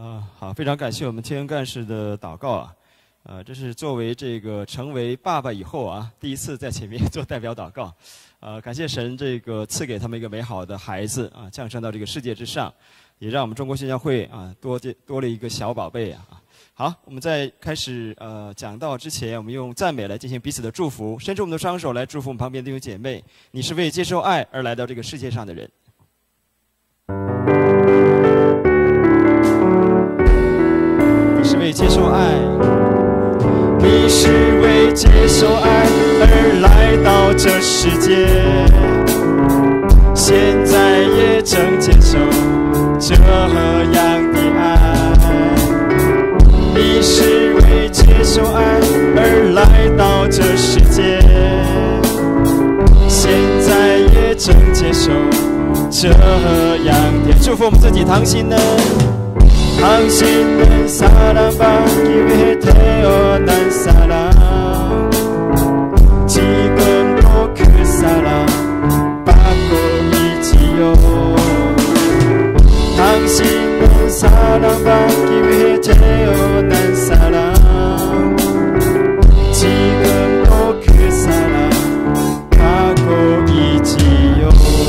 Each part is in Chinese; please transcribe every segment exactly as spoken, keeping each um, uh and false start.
啊，好，非常感谢我们天恩干事的祷告啊，呃，这是作为这个成为爸爸以后啊，第一次在前面做代表祷告，呃，感谢神这个赐给他们一个美好的孩子啊，降生到这个世界之上，也让我们中国宣教会啊多多了一个小宝贝啊。好，我们在开始呃讲道之前，我们用赞美来进行彼此的祝福，伸出我们的双手来祝福我们旁边的弟兄姐妹。你是为接受爱而来到这个世界上的人。你是为接受爱，你是为接受爱而来到这世界，现在也正接受这样的爱。你是为接受爱而来到这世界，现在也正接受这样的祝福我们自己。당신은 당신은 사랑받기 위해 태어난 사람, 지금도 그 사랑 받고 있지요. 당신은 사랑받기 위해 태어난 사람, 지금도 그 사랑 받고 있지요.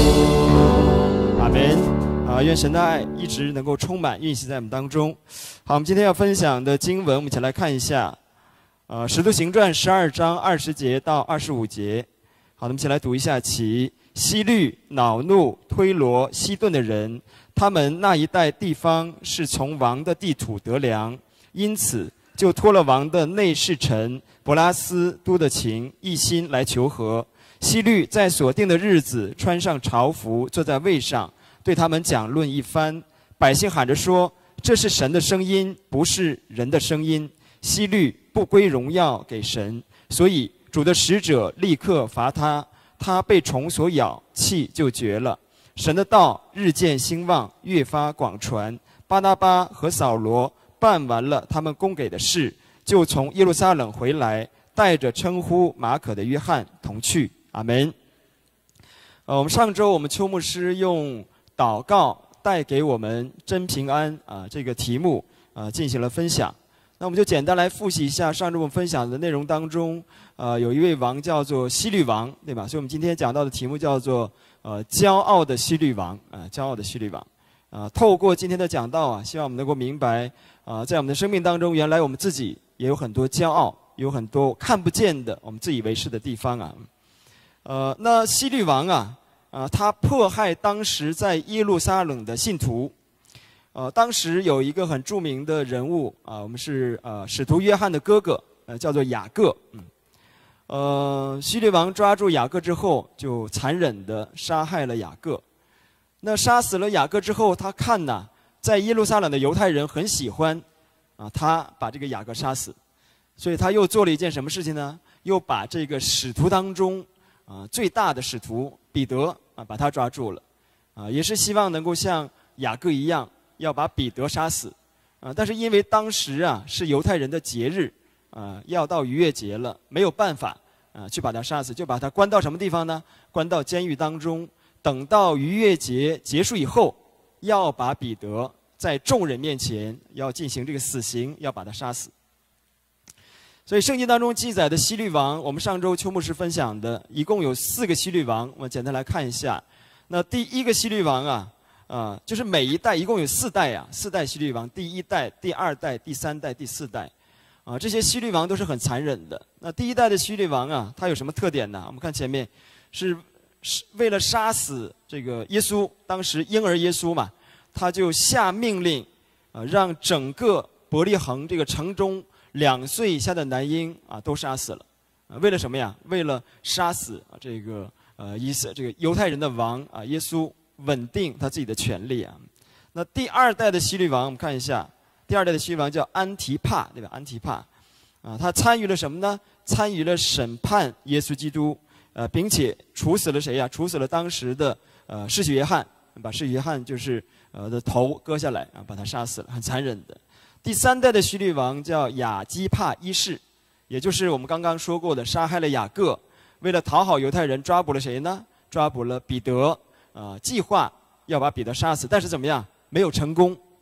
아멘。啊，愿神的爱一直能够充满运行在我们当中。好，我们今天要分享的经文，我们一起来看一下，呃，《使徒行传》十二章二十节到二十五节。好，我们一起来读一下。其希律、恼怒、推罗、西顿的人，他们那一带地方是从王的地土得粮，因此就托了王的内侍臣伯拉斯都的情，一心来求和。希律在所定的日子穿上朝服，坐在位上，对他们讲论一番。百姓喊着说：“这是神的声音，不是人的声音。”希律不归荣耀给神，所以主的使者立刻罚他，他被虫所咬，气就绝了。神的道日渐兴旺，越发广传。巴拿巴和扫罗办完了他们供给的事，就从耶路撒冷回来，带着称呼马可的约翰同去。阿门。呃，我们上周我们邱牧师用祷告带给我们真平安啊这个题目啊进行了分享。那我们就简单来复习一下上周我们分享的内容当中，呃，有一位王叫做希律王，对吧？所以我们今天讲到的题目叫做呃骄傲的希律王啊、呃，骄傲的希律王啊、呃。透过今天的讲道啊，希望我们能够明白啊、呃，在我们的生命当中，原来我们自己也有很多骄傲，有很多看不见的我们自以为是的地方啊。呃，那希律王啊。啊，他迫害当时在耶路撒冷的信徒。呃，当时有一个很著名的人物啊，我们是呃使徒约翰的哥哥，呃，叫做雅各。嗯，呃，希律王抓住雅各之后，就残忍地杀害了雅各。那杀死了雅各之后，他看呐，在耶路撒冷的犹太人很喜欢，啊，他把这个雅各杀死，所以他又做了一件什么事情呢？又把这个使徒当中啊最大的使徒彼得。啊，把他抓住了，啊，也是希望能够像雅各一样，要把彼得杀死，啊，但是因为当时啊是犹太人的节日，啊，要到逾越节了，没有办法，啊，去把他杀死，就把他关到什么地方呢？关到监狱当中，等到逾越节结束以后，要把彼得在众人面前要进行这个死刑，要把他杀死。所以圣经当中记载的希律王，我们上周邱牧师分享的，一共有四个希律王，我们简单来看一下。那第一个希律王啊，啊、呃，就是每一代一共有四代啊，四代希律王，第一代、第二代、第三代、第四代，啊、呃，这些希律王都是很残忍的。那第一代的希律王啊，他有什么特点呢？我们看前面，是是为了杀死这个耶稣，当时婴儿耶稣嘛，他就下命令，啊、呃，让整个伯利恒这个城中。两岁以下的男婴啊，都杀死了，啊，为了什么呀？为了杀死啊这个呃以色这个犹太人的王啊，耶稣稳定他自己的权利啊。那第二代的希律王，我们看一下，第二代的希律王叫安提帕，对吧？安提帕，啊，他参与了什么呢？参与了审判耶稣基督，呃，并且处死了谁呀？处死了当时的呃施洗约翰，把施洗约翰就是呃的头割下来啊，把他杀死了，很残忍的。第三代的希律王叫亚基帕一世，也就是我们刚刚说过的，杀害了雅各，为了讨好犹太人，抓捕了谁呢？抓捕了彼得，啊、呃，计划要把彼得杀死，但是怎么样？没有成功，啊、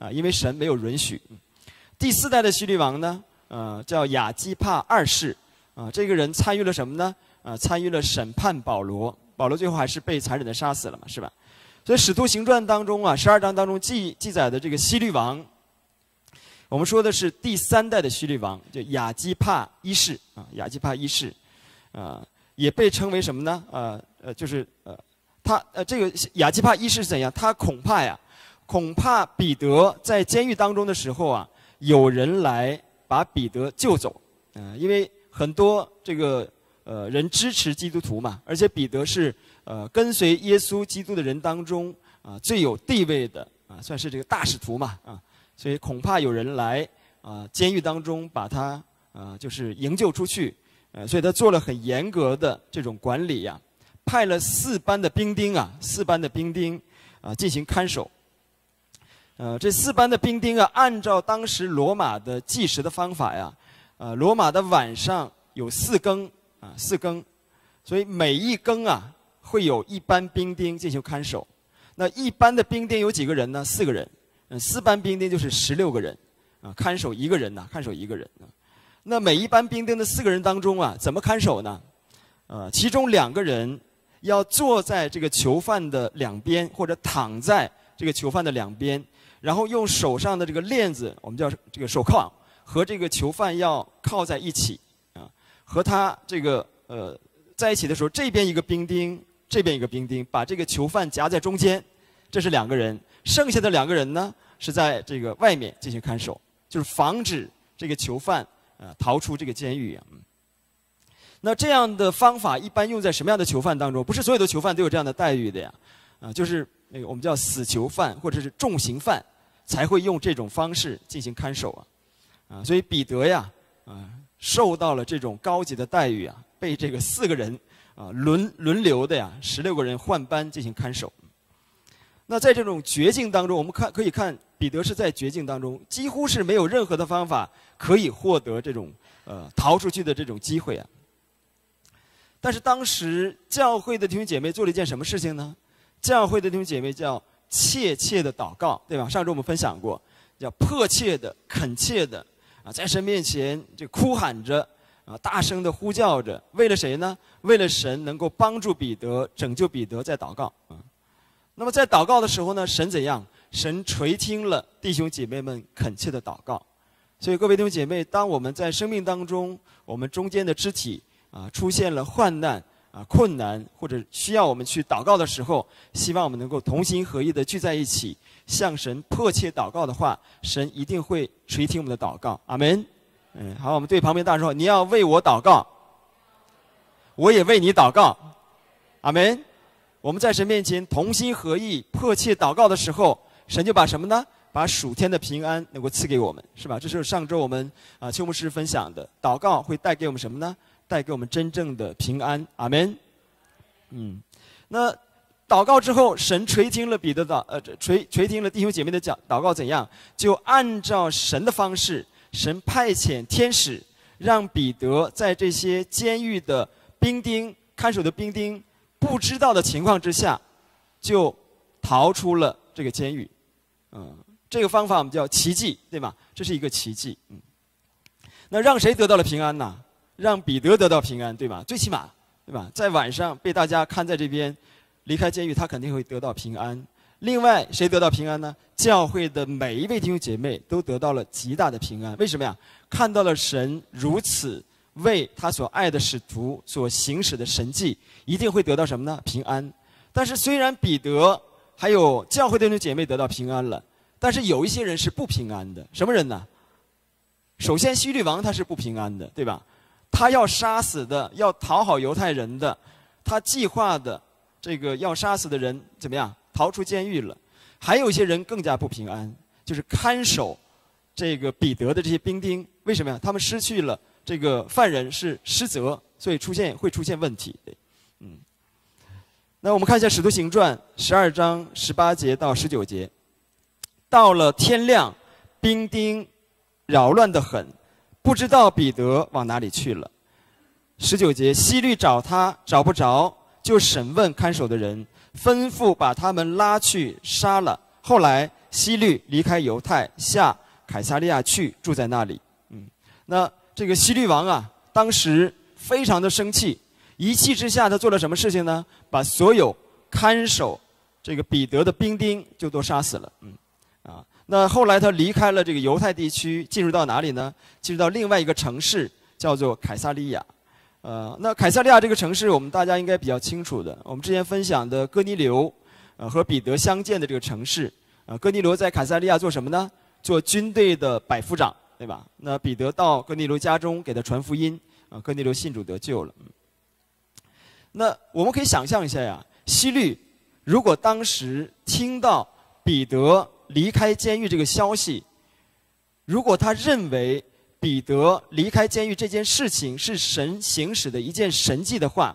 啊，因为神没有允许。第四代的希律王呢，呃，叫亚基帕二世啊，这个人参与了什么呢？啊，参与了审判保罗，保罗最后还是被残忍的杀死了嘛，是吧？所以《使徒行传》当中啊，十二章当中记记载的这个希律王，我们说的是第三代的希律王，就亚基帕一世啊，亚基帕一世，啊，也被称为什么呢？呃呃，就是呃，他呃这个亚基帕一世是怎样？他恐怕呀，恐怕彼得在监狱当中的时候啊，有人来把彼得救走，嗯、呃，因为很多这个呃人支持基督徒嘛，而且彼得是。呃，跟随耶稣基督的人当中啊，最有地位的啊，算是这个大使徒嘛啊，所以恐怕有人来啊，监狱当中把他啊，就是营救出去，呃，所以他做了很严格的这种管理呀、啊，派了四班的兵丁啊，四班的兵丁啊进行看守。呃，这四班的兵丁啊，按照当时罗马的计时的方法呀，呃，罗马的晚上有四更啊，四更，所以每一更啊。会有一班兵丁进行看守，那一班的兵丁有几个人呢？四个人，嗯，四班兵丁就是十六个人，啊，看守一个人呐，看守一个人。那每一班兵丁的四个人当中啊，怎么看守呢？呃，其中两个人要坐在这个囚犯的两边，或者躺在这个囚犯的两边，然后用手上的这个链子，我们叫这个手铐，和这个囚犯要靠在一起，啊，和他这个呃在一起的时候，这边一个兵丁。这边一个兵丁把这个囚犯夹在中间，这是两个人，剩下的两个人呢是在这个外面进行看守，就是防止这个囚犯呃逃出这个监狱啊。那这样的方法一般用在什么样的囚犯当中？不是所有的囚犯都有这样的待遇的呀，啊，就是那个我们叫死囚犯或者是重刑犯才会用这种方式进行看守啊，啊，所以彼得呀，啊，受到了这种高级的待遇啊，被这个四个人。啊，轮轮流的呀，十六个人换班进行看守。那在这种绝境当中，我们看可以看彼得是在绝境当中，几乎是没有任何的方法可以获得这种呃逃出去的这种机会啊。但是当时教会的弟兄姐妹做了一件什么事情呢？教会的弟兄姐妹叫切切的祷告，对吧？上周我们分享过，叫迫切的、恳切的啊，在神面前就哭喊着。啊，大声的呼叫着，为了谁呢？为了神能够帮助彼得、拯救彼得，在祷告啊。那么在祷告的时候呢，神怎样？神垂听了弟兄姐妹们恳切的祷告。所以各位弟兄姐妹，当我们在生命当中，我们中间的肢体啊出现了患难啊、困难，或者需要我们去祷告的时候，希望我们能够同心合意的聚在一起，向神迫切祷告的话，神一定会垂听我们的祷告。阿们。嗯，好，我们对旁边大人说：“你要为我祷告，我也为你祷告。”阿们。我们在神面前同心合意、迫切祷告的时候，神就把什么呢？把属天的平安能够赐给我们，是吧？这是上周我们啊邱牧师分享的，祷告会带给我们什么呢？带给我们真正的平安。阿们。嗯，那祷告之后，神垂听了彼得的呃垂垂听了弟兄姐妹的讲祷告，怎样？就按照神的方式。神派遣天使，让彼得在这些监狱的兵丁、看守的兵丁不知道的情况之下，就逃出了这个监狱。嗯，这个方法我们叫奇迹，对吧？这是一个奇迹。嗯，那让谁得到了平安呢？让彼得得到平安，对吧？最起码，对吧？在晚上被大家看在这边，离开监狱，他肯定会得到平安。另外，谁得到平安呢？教会的每一位弟兄姐妹都得到了极大的平安。为什么呀？看到了神如此为他所爱的使徒所行使的神迹，一定会得到什么呢？平安。但是虽然彼得还有教会的弟兄姐妹得到平安了，但是有一些人是不平安的。什么人呢？首先，希律王他是不平安的，对吧？他要杀死的，要讨好犹太人的，他计划的这个要杀死的人怎么样？逃出监狱了。还有一些人更加不平安，就是看守这个彼得的这些兵丁。为什么呀？他们失去了这个犯人是失责，所以出现会出现问题。嗯，那我们看一下《使徒行传》十二章十八节到十九节。到了天亮，兵丁扰乱得很，不知道彼得往哪里去了。十九节，希律找他，找不着，就审问看守的人，吩咐把他们拉去杀了。后来希律离开犹太，下凯撒利亚去，住在那里。嗯，那这个希律王啊，当时非常的生气，一气之下，他做了什么事情呢？把所有看守这个彼得的兵丁就都杀死了。嗯，啊，那后来他离开了这个犹太地区，进入到哪里呢？进入到另外一个城市，叫做凯撒利亚。呃，那凯撒利亚这个城市，我们大家应该比较清楚的。我们之前分享的哥尼流，呃，和彼得相见的这个城市，呃，哥尼流在凯撒利亚做什么呢？做军队的百夫长，对吧？那彼得到哥尼流家中给他传福音，啊、呃，哥尼流信主得救了。那我们可以想象一下呀，希律如果当时听到彼得离开监狱这个消息，如果他认为彼得离开监狱这件事情是神行使的一件神迹的话，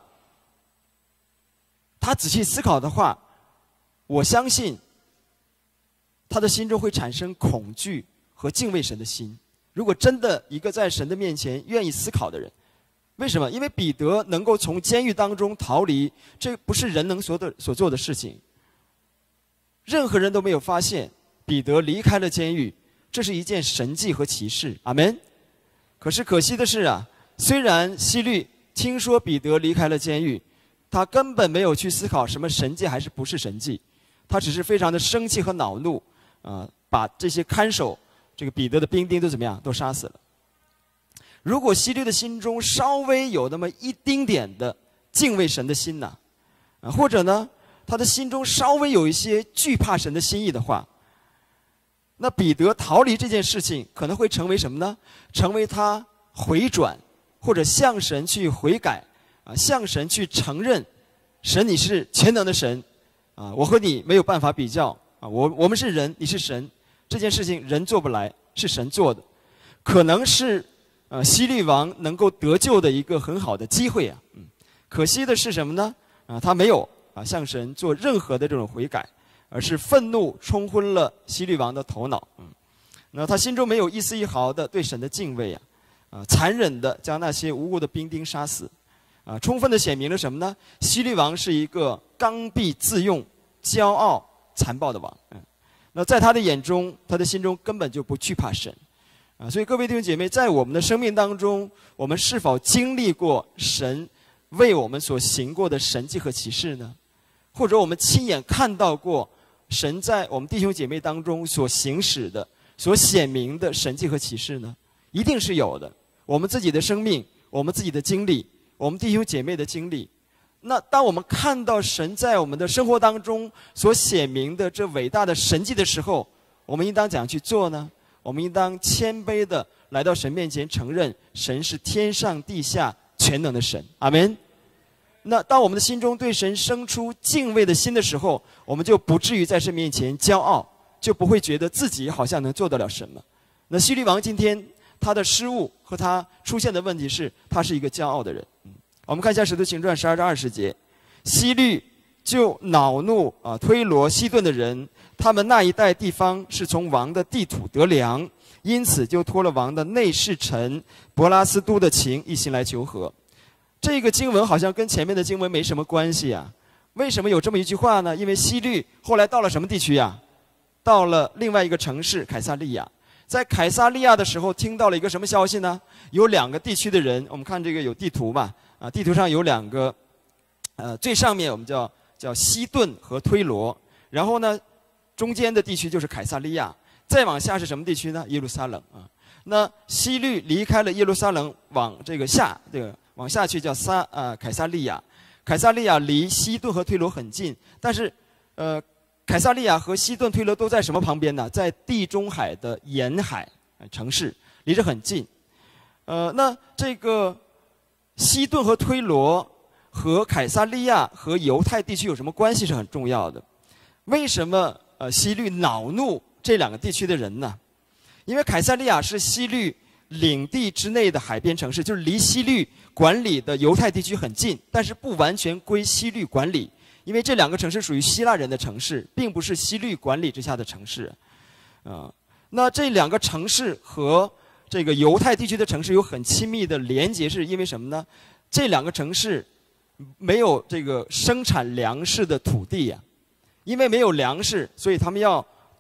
他仔细思考的话，我相信他的心中会产生恐惧和敬畏神的心。如果真的一个在神的面前愿意思考的人，为什么？因为彼得能够从监狱当中逃离，这不是人能所的所做的事情。任何人都没有发现彼得离开了监狱，这是一件神迹和奇事。阿们。可是可惜的是啊，虽然希律听说彼得离开了监狱，他根本没有去思考什么神迹还是不是神迹，他只是非常的生气和恼怒，啊、呃，把这些看守这个彼得的兵丁都怎么样，都杀死了。如果希律的心中稍微有那么一丁点的敬畏神的心呐、啊，或者呢，他的心中稍微有一些惧怕神的心意的话，那彼得逃离这件事情可能会成为什么呢？成为他回转或者向神去悔改啊，向神去承认神你是全能的神啊，我和你没有办法比较啊，我我们是人，你是神，这件事情人做不来，是神做的，可能是呃希律王能够得救的一个很好的机会啊。嗯，可惜的是什么呢？啊，他没有啊向神做任何的这种悔改，而是愤怒冲昏了希律王的头脑。嗯，那他心中没有一丝一毫的对神的敬畏啊，啊，残忍的将那些无辜的兵丁杀死，啊，充分的显明了什么呢？希律王是一个刚愎自用、骄傲、残暴的王。嗯，那在他的眼中，他的心中根本就不惧怕神。啊，所以各位弟兄姐妹，在我们的生命当中，我们是否经历过神为我们所行过的神迹和奇事呢？或者我们亲眼看到过神在我们弟兄姐妹当中所行使的、所显明的神迹和奇事呢？一定是有的。我们自己的生命，我们自己的经历，我们弟兄姐妹的经历。那当我们看到神在我们的生活当中所显明的这伟大的神迹的时候，我们应当怎样去做呢？我们应当谦卑的来到神面前，承认神是天上地下全能的神。阿们。那当我们的心中对神生出敬畏的心的时候，我们就不至于在神面前骄傲，就不会觉得自己好像能做得了什么。那希律王今天他的失误和他出现的问题是，他是一个骄傲的人。嗯，我们看一下《使徒行传》十二章二十节，希律就恼怒啊推罗、西顿的人，他们那一带地方是从王的地土得粮，因此就托了王的内侍臣伯拉斯都的情，一心来求和。这个经文好像跟前面的经文没什么关系啊。为什么有这么一句话呢？因为希律后来到了什么地区呀？到了另外一个城市凯撒利亚。在凯撒利亚的时候，听到了一个什么消息呢？有两个地区的人，我们看这个有地图嘛，啊，地图上有两个，呃，最上面我们叫叫西顿和推罗，然后呢，中间的地区就是凯撒利亚，再往下是什么地区呢？耶路撒冷啊。那希律离开了耶路撒冷，往这个下，这个往下去叫撒呃凯撒利亚。凯撒利亚离西顿和推罗很近，但是，呃。凯撒利亚和西顿、推罗都在什么旁边呢？在地中海的沿海城市，离着很近。呃，那这个西顿和推罗和凯撒利亚和犹太地区有什么关系是很重要的。为什么呃希律恼怒这两个地区的人呢？因为凯撒利亚是希律领地之内的海边城市，就是离希律管理的犹太地区很近，但是不完全归希律管理。因为这两个城市属于希腊人的城市，并不是希律管理之下的城市，啊、呃，那这两个城市和这个犹太地区的城市有很亲密的连结，是因为什么呢？这两个城市没有这个生产粮食的土地呀、啊，因为没有粮食，所以他们要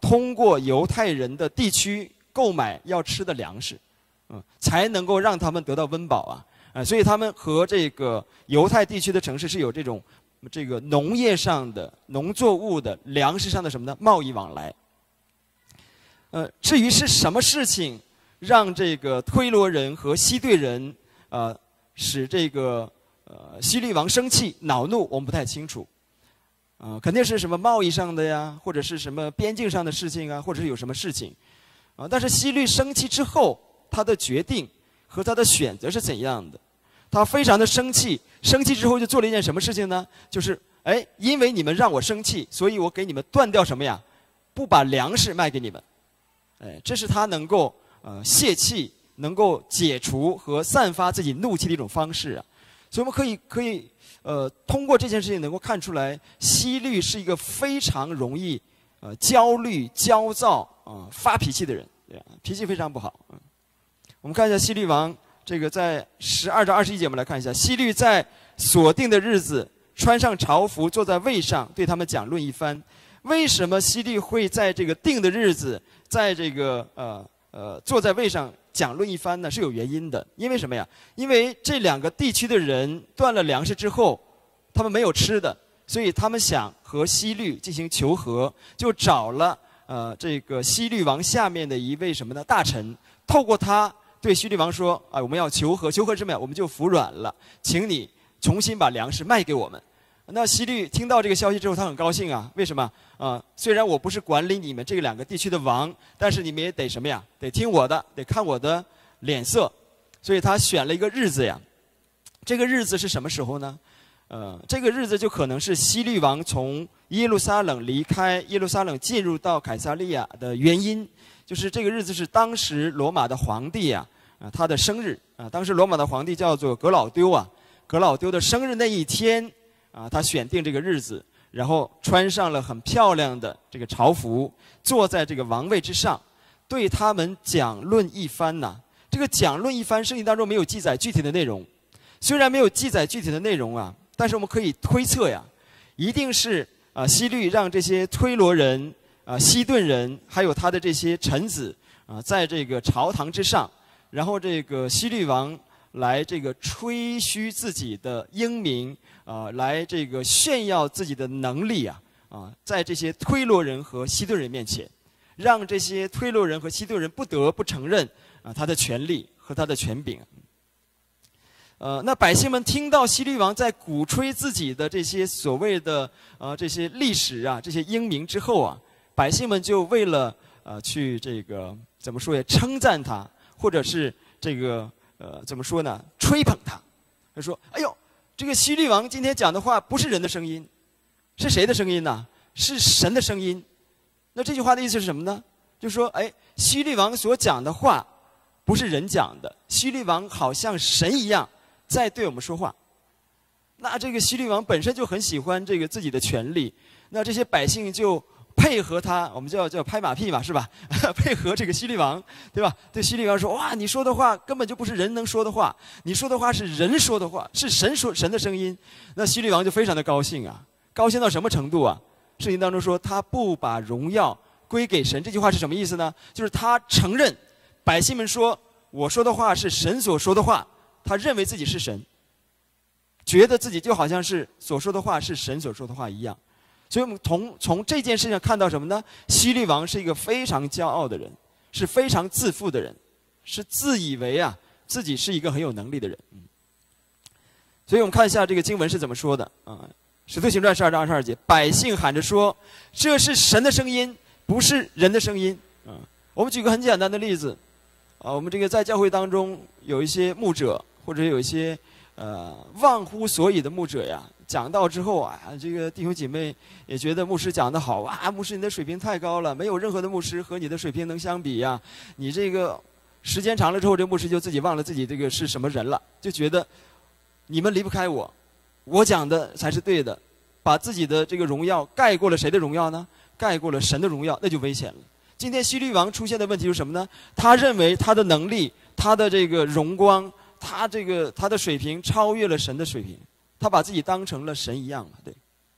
通过犹太人的地区购买要吃的粮食，嗯，才能够让他们得到温饱啊。啊，所以他们和这个犹太地区的城市是有这种这个农业上的、农作物的、粮食上的什么呢？贸易往来。呃，至于是什么事情让这个推罗人和西对人呃使这个呃希律王生气恼怒，我们不太清楚。啊、呃，肯定是什么贸易上的呀，或者是什么边境上的事情啊，或者是有什么事情啊、呃。但是希律生气之后，他的决定和他的选择是怎样的？他非常的生气，生气之后就做了一件什么事情呢？就是哎，因为你们让我生气，所以我给你们断掉什么呀？不把粮食卖给你们。哎，这是他能够呃泄气、能够解除和散发自己怒气的一种方式啊。所以我们可以可以呃通过这件事情能够看出来，希律是一个非常容易呃焦虑、焦躁啊、呃、发脾气的人，对吧？脾气非常不好。嗯，我们看一下希律王。这个在十二章二十一节，我们来看一下，希律在所定的日子穿上朝服，坐在位上，对他们讲论一番。为什么希律会在这个定的日子，在这个呃呃坐在位上讲论一番呢？是有原因的。因为什么呀？因为这两个地区的人断了粮食之后，他们没有吃的，所以他们想和希律进行求和，就找了呃这个希律王下面的一位什么呢大臣，透过他。对希律王说：“啊，我们要求和，求和什么呀？我们就服软了，请你重新把粮食卖给我们。”那希律听到这个消息之后，他很高兴啊。为什么？啊，虽然我不是管理你们这两个地区的王，但是你们也得什么呀？得听我的，得看我的脸色。所以他选了一个日子呀。这个日子是什么时候呢？呃，这个日子就可能是希律王从耶路撒冷离开耶路撒冷，进入到凯撒利亚的原因。就是这个日子是当时罗马的皇帝啊，啊他的生日啊，当时罗马的皇帝叫做格老丢啊，格老丢的生日那一天啊，他选定这个日子，然后穿上了很漂亮的这个朝服，坐在这个王位之上，对他们讲论一番呐、啊。这个讲论一番，圣经当中没有记载具体的内容，虽然没有记载具体的内容啊，但是我们可以推测呀，一定是啊希律让这些推罗人。啊，西顿人还有他的这些臣子啊，在这个朝堂之上，然后这个希律王来这个吹嘘自己的英明啊，来这个炫耀自己的能力啊啊，在这些推罗人和西顿人面前，让这些推罗人和西顿人不得不承认啊他的权力和他的权柄。呃，那百姓们听到希律王在鼓吹自己的这些所谓的呃这些历史啊，这些英明之后啊。百姓们就为了呃去这个怎么说呀，称赞他，或者是这个呃怎么说呢，吹捧他。他说：“哎呦，这个希律王今天讲的话不是人的声音，是谁的声音呢？是神的声音。”那这句话的意思是什么呢？就说哎，希律王所讲的话不是人讲的，希律王好像神一样在对我们说话。那这个希律王本身就很喜欢这个自己的权利，那这些百姓就。配合他，我们叫叫拍马屁嘛，是吧？配合这个希律王，对吧？对希律王说：“哇，你说的话根本就不是人能说的话，你说的话是人说的话，是神说神的声音。”那希律王就非常的高兴啊，高兴到什么程度啊？圣经当中说他不把荣耀归给神，这句话是什么意思呢？就是他承认百姓们说我说的话是神所说的话，他认为自己是神，觉得自己就好像是所说的话是神所说的话一样。所以我们从从这件事上看到什么呢？希律王是一个非常骄傲的人，是非常自负的人，是自以为啊自己是一个很有能力的人。嗯，所以我们看一下这个经文是怎么说的啊？使徒行传十二章二十二节，百姓喊着说：“这是神的声音，不是人的声音。”啊，我们举个很简单的例子啊，我们这个在教会当中有一些牧者，或者有一些呃忘乎所以的牧者呀。讲到之后啊，这个弟兄姐妹也觉得牧师讲得好啊，牧师你的水平太高了，没有任何的牧师和你的水平能相比呀。你这个时间长了之后，这牧师就自己忘了自己这个是什么人了，就觉得你们离不开我，我讲的才是对的，把自己的这个荣耀盖过了谁的荣耀呢？盖过了神的荣耀，那就危险了。今天希律王出现的问题是什么呢？他认为他的能力、他的这个荣光、他这个他的水平超越了神的水平。他把自己当成了神一样了，对。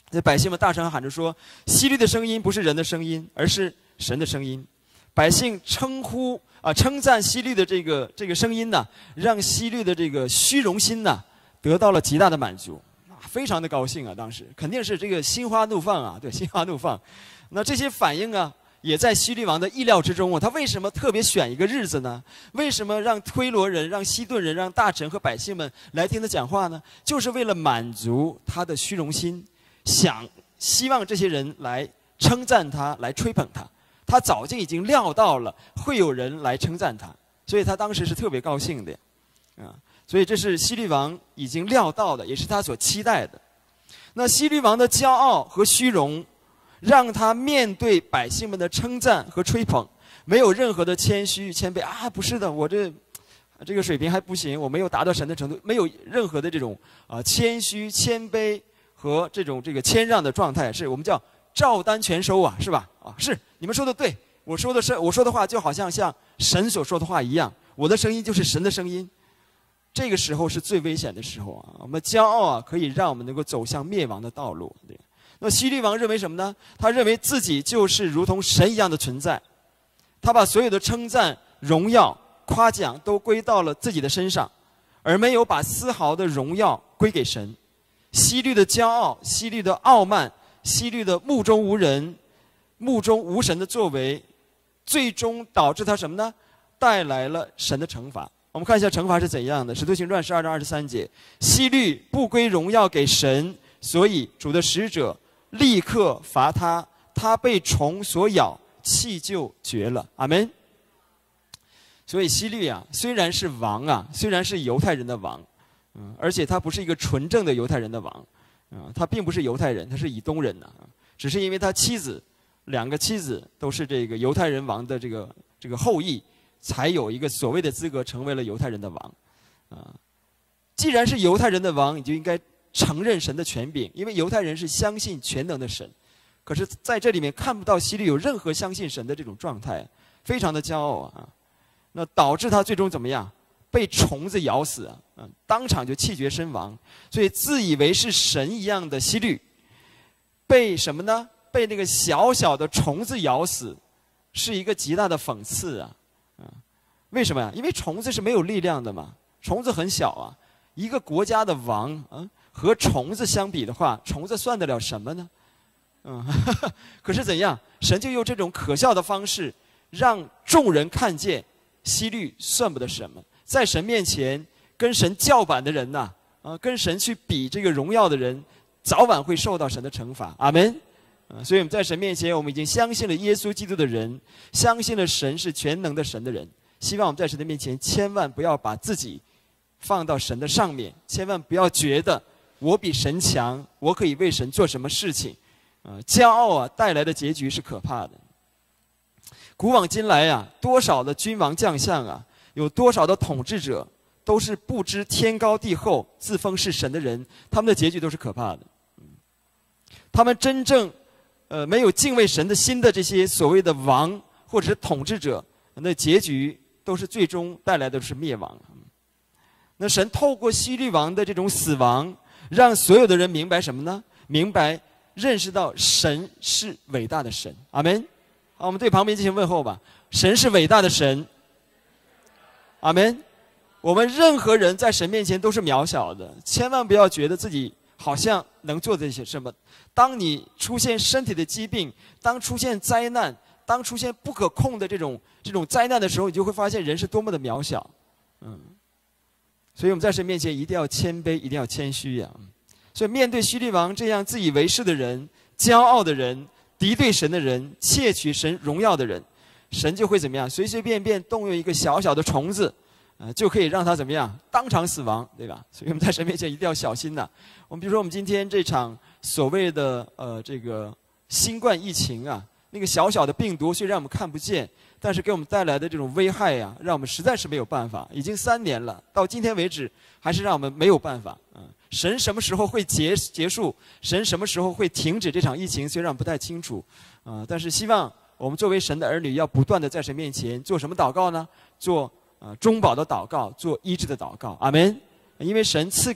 这百姓们大声喊着说：“希律的声音不是人的声音，而是神的声音。”百姓称呼啊称赞希律的这个这个声音呢，让希律的这个虚荣心呢得到了极大的满足，啊，非常的高兴啊！当时肯定是这个心花怒放啊，对，心花怒放。那这些反应啊，也在希律王的意料之中啊。他为什么特别选一个日子呢？为什么让推罗人、让西顿人、让大臣和百姓们来听他讲话呢？就是为了满足他的虚荣心。想希望这些人来称赞他，来吹捧他。他早就已经料到了会有人来称赞他，所以他当时是特别高兴的，啊，所以这是希律王已经料到的，也是他所期待的。那希律王的骄傲和虚荣，让他面对百姓们的称赞和吹捧，没有任何的谦虚谦卑啊，不是的，我这这个水平还不行，我没有达到神的程度，没有任何的这种啊谦虚谦卑和这种这个谦让的状态，是我们叫照单全收啊，是吧？啊，是你们说的对，我说的是我说的话就好像像神所说的话一样，我的声音就是神的声音。这个时候是最危险的时候啊！我们骄傲啊，可以让我们能够走向灭亡的道路。对，那希律王认为什么呢？他认为自己就是如同神一样的存在，他把所有的称赞、荣耀、夸奖都归到了自己的身上，而没有把丝毫的荣耀归给神。希律的骄傲，希律的傲慢，希律的目中无人、目中无神的作为，最终导致他什么呢？带来了神的惩罚。我们看一下惩罚是怎样的，《使徒行传》十二章二十三节，希律不归荣耀给神，所以主的使者立刻罚他，他被虫所咬，气就绝了。阿们。所以希律啊，虽然是王啊，虽然是犹太人的王，嗯，而且他不是一个纯正的犹太人的王，啊，他并不是犹太人，他是以东人呐，啊，只是因为他妻子，两个妻子都是这个犹太人王的这个这个后裔，才有一个所谓的资格成为了犹太人的王，啊，既然是犹太人的王，你就应该承认神的权柄，因为犹太人是相信全能的神，可是在这里面看不到希律有任何相信神的这种状态，非常的骄傲啊，那导致他最终怎么样？被虫子咬死啊，嗯，当场就气绝身亡。所以自以为是神一样的希律，被什么呢？被那个小小的虫子咬死，是一个极大的讽刺啊！啊，为什么呀？因为虫子是没有力量的嘛，虫子很小啊。一个国家的王啊，和虫子相比的话，虫子算得了什么呢？嗯，呵呵，可是怎样？神就用这种可笑的方式，让众人看见希律算不得什么。在神面前跟神叫板的人呐，啊，啊，跟神去比这个荣耀的人，早晚会受到神的惩罚。阿们。啊，所以我们在神面前，我们已经相信了耶稣基督的人，相信了神是全能的神的人。希望我们在神的面前，千万不要把自己放到神的上面，千万不要觉得我比神强，我可以为神做什么事情。啊，骄傲啊带来的结局是可怕的。古往今来啊，多少的君王将相啊，有多少的统治者，都是不知天高地厚、自封是神的人，他们的结局都是可怕的。他们真正，呃，没有敬畏神的心的这些所谓的王或者是统治者，那结局都是最终带来的是灭亡。那神透过希律王的这种死亡，让所有的人明白什么呢？明白、认识到神是伟大的神。阿们。好，我们对旁边进行问候吧。神是伟大的神。阿们。我们任何人在神面前都是渺小的，千万不要觉得自己好像能做这些什么。当你出现身体的疾病，当出现灾难，当出现不可控的这种这种灾难的时候，你就会发现人是多么的渺小。嗯，所以我们在神面前一定要谦卑，一定要谦虚呀。所以面对希律王这样自以为是的人、骄傲的人、敌对神的人、窃取神荣耀的人，神就会怎么样？随随便便动用一个小小的虫子，呃，就可以让他怎么样？当场死亡，对吧？所以我们在神面前一定要小心呐。我们比如说，我们今天这场所谓的呃这个新冠疫情啊，那个小小的病毒虽然我们看不见，但是给我们带来的这种危害呀，让我们实在是没有办法。已经三年了，到今天为止，还是让我们没有办法。嗯，神什么时候会结结束？神什么时候会停止这场疫情？虽然我们不太清楚，啊、呃，但是希望我们作为神的儿女，要不断的在神面前做什么祷告呢？做啊、呃、中保的祷告，做医治的祷告。阿们。因为神赐给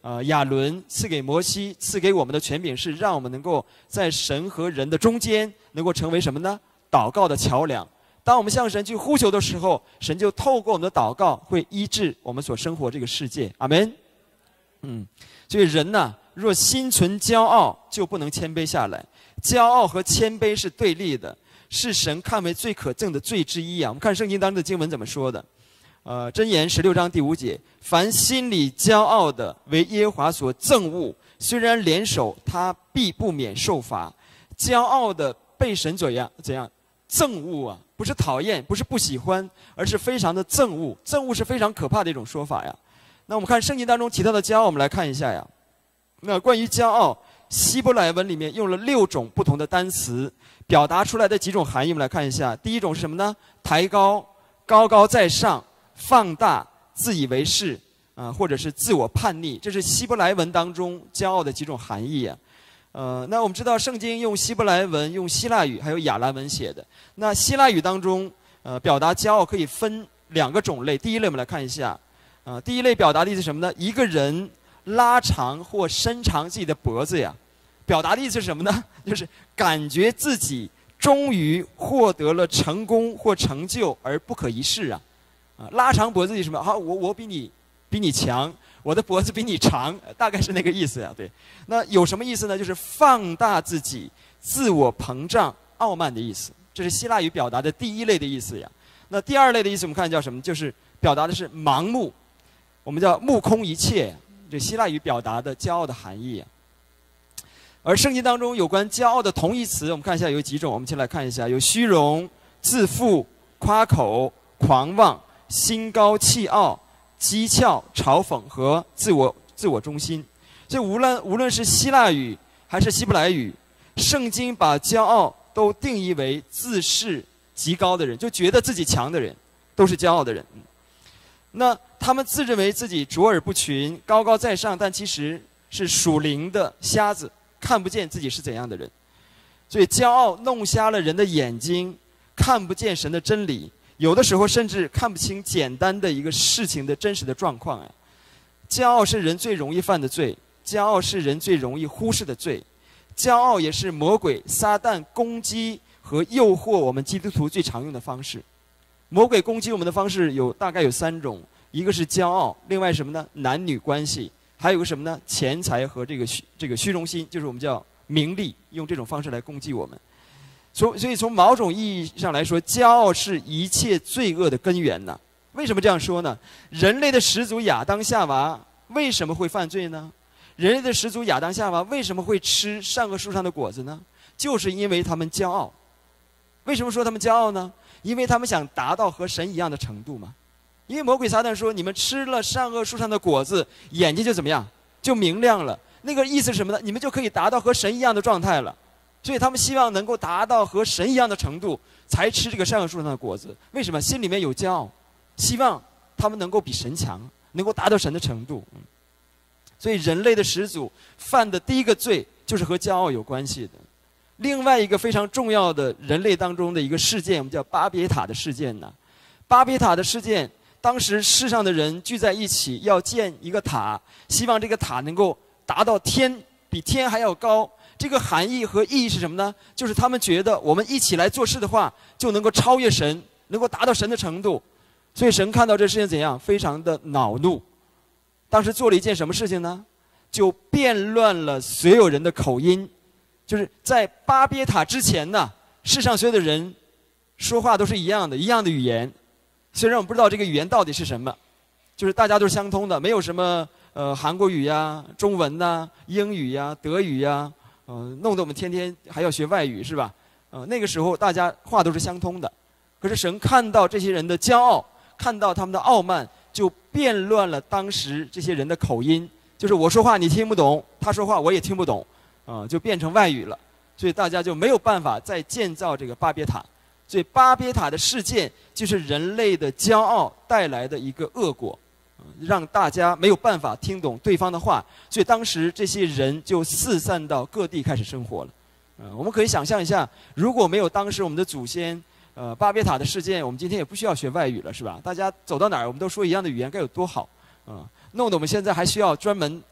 呃亚伦，赐给摩西，赐给我们的权柄是让我们能够在神和人的中间，能够成为什么呢？祷告的桥梁。当我们向神去呼求的时候，神就透过我们的祷告，会医治我们所生活这个世界。阿们。嗯，所以人呢，若心存骄傲，就不能谦卑下来。骄傲和谦卑是对立的，是神看为最可憎的罪之一啊。我们看圣经当中的经文怎么说的？呃，箴言十六章第五节：凡心里骄傲的，为耶和华所憎恶，虽然联手，他必不免受罚。骄傲的被神怎样怎样憎恶啊？不是讨厌，不是不喜欢，而是非常的憎恶。憎恶是非常可怕的一种说法呀。那我们看圣经当中提到的骄傲，我们来看一下呀。那关于骄傲，希伯来文里面用了六种不同的单词，表达出来的几种含义，我们来看一下。第一种是什么呢？抬高，高高在上，放大，自以为是，啊、呃，或者是自我叛逆，这是希伯来文当中骄傲的几种含义啊。呃，那我们知道圣经用希伯来文、用希腊语还有亚兰文写的。那希腊语当中，呃，表达骄傲可以分两个种类。第一类我们来看一下。啊、呃，第一类表达的意思是什么呢？一个人拉长或伸长自己的脖子呀，表达的意思是什么呢？就是感觉自己终于获得了成功或成就而不可一世啊！啊，拉长脖子是什么？啊，我我比你比你强，我的脖子比你长，大概是那个意思呀。对，那有什么意思呢？就是放大自己、自我膨胀、傲慢的意思。这是希腊语表达的第一类的意思呀。那第二类的意思我们看叫什么？就是表达的是盲目。我们叫目空一切，这希腊语表达的骄傲的含义。而圣经当中有关骄傲的同义词，我们看一下有几种，我们先来看一下，有虚荣、自负、夸口、狂妄、心高气傲、讥诮、嘲讽和自我自我中心。所以无论无论是希腊语还是希伯来语，圣经把骄傲都定义为自视极高的人，就觉得自己强的人，都是骄傲的人。那他们自认为自己卓尔不群、高高在上，但其实是属灵的瞎子，看不见自己是怎样的人。所以骄傲弄瞎了人的眼睛，看不见神的真理，有的时候甚至看不清简单的一个事情的真实的状况啊。骄傲是人最容易犯的罪，骄傲是人最容易忽视的罪，骄傲也是魔鬼撒旦攻击和诱惑我们基督徒最常用的方式。魔鬼攻击我们的方式有大概有三种，一个是骄傲，另外什么呢？男女关系，还有个什么呢？钱财和这个虚这个虚荣心，就是我们叫名利，用这种方式来攻击我们。所所以从某种意义上来说，骄傲是一切罪恶的根源呢。为什么这样说呢？人类的始祖亚当夏娃为什么会犯罪呢？人类的始祖亚当夏娃为什么会吃善恶树上的果子呢？就是因为他们骄傲。为什么说他们骄傲呢？因为他们想达到和神一样的程度嘛。因为魔鬼撒旦说，你们吃了善恶树上的果子，眼睛就怎么样？就明亮了。那个意思是什么呢？你们就可以达到和神一样的状态了。所以他们希望能够达到和神一样的程度，才吃这个善恶树上的果子。为什么？心里面有骄傲，希望他们能够比神强，能够达到神的程度。所以人类的始祖犯的第一个罪就是和骄傲有关系的。另外一个非常重要的人类当中的一个事件，我们叫巴别塔的事件呢。巴别塔的事件，当时世上的人聚在一起要建一个塔，希望这个塔能够达到天，比天还要高。这个含义和意义是什么呢？就是他们觉得我们一起来做事的话，就能够超越神，能够达到神的程度。所以神看到这事情怎样，非常的恼怒。当时做了一件什么事情呢？就变乱了所有人的口音。就是在巴别塔之前呢，世上所有的人说话都是一样的，一样的语言。虽然我们不知道这个语言到底是什么，就是大家都是相通的，没有什么呃韩国语呀、中文呐、英语呀、德语呀，呃，弄得我们天天还要学外语，是吧？呃，那个时候大家话都是相通的。可是神看到这些人的骄傲，看到他们的傲慢，就变乱了当时这些人的口音。就是我说话你听不懂，他说话我也听不懂。啊、呃，就变成外语了，所以大家就没有办法再建造这个巴别塔。所以巴别塔的事件就是人类的骄傲带来的一个恶果，呃、让大家没有办法听懂对方的话。所以当时这些人就四散到各地开始生活了。呃，我们可以想象一下，如果没有当时我们的祖先，呃，巴别塔的事件，我们今天也不需要学外语了，是吧？大家走到哪儿我们都说一样的语言，该有多好啊、呃！弄得我们现在还需要专门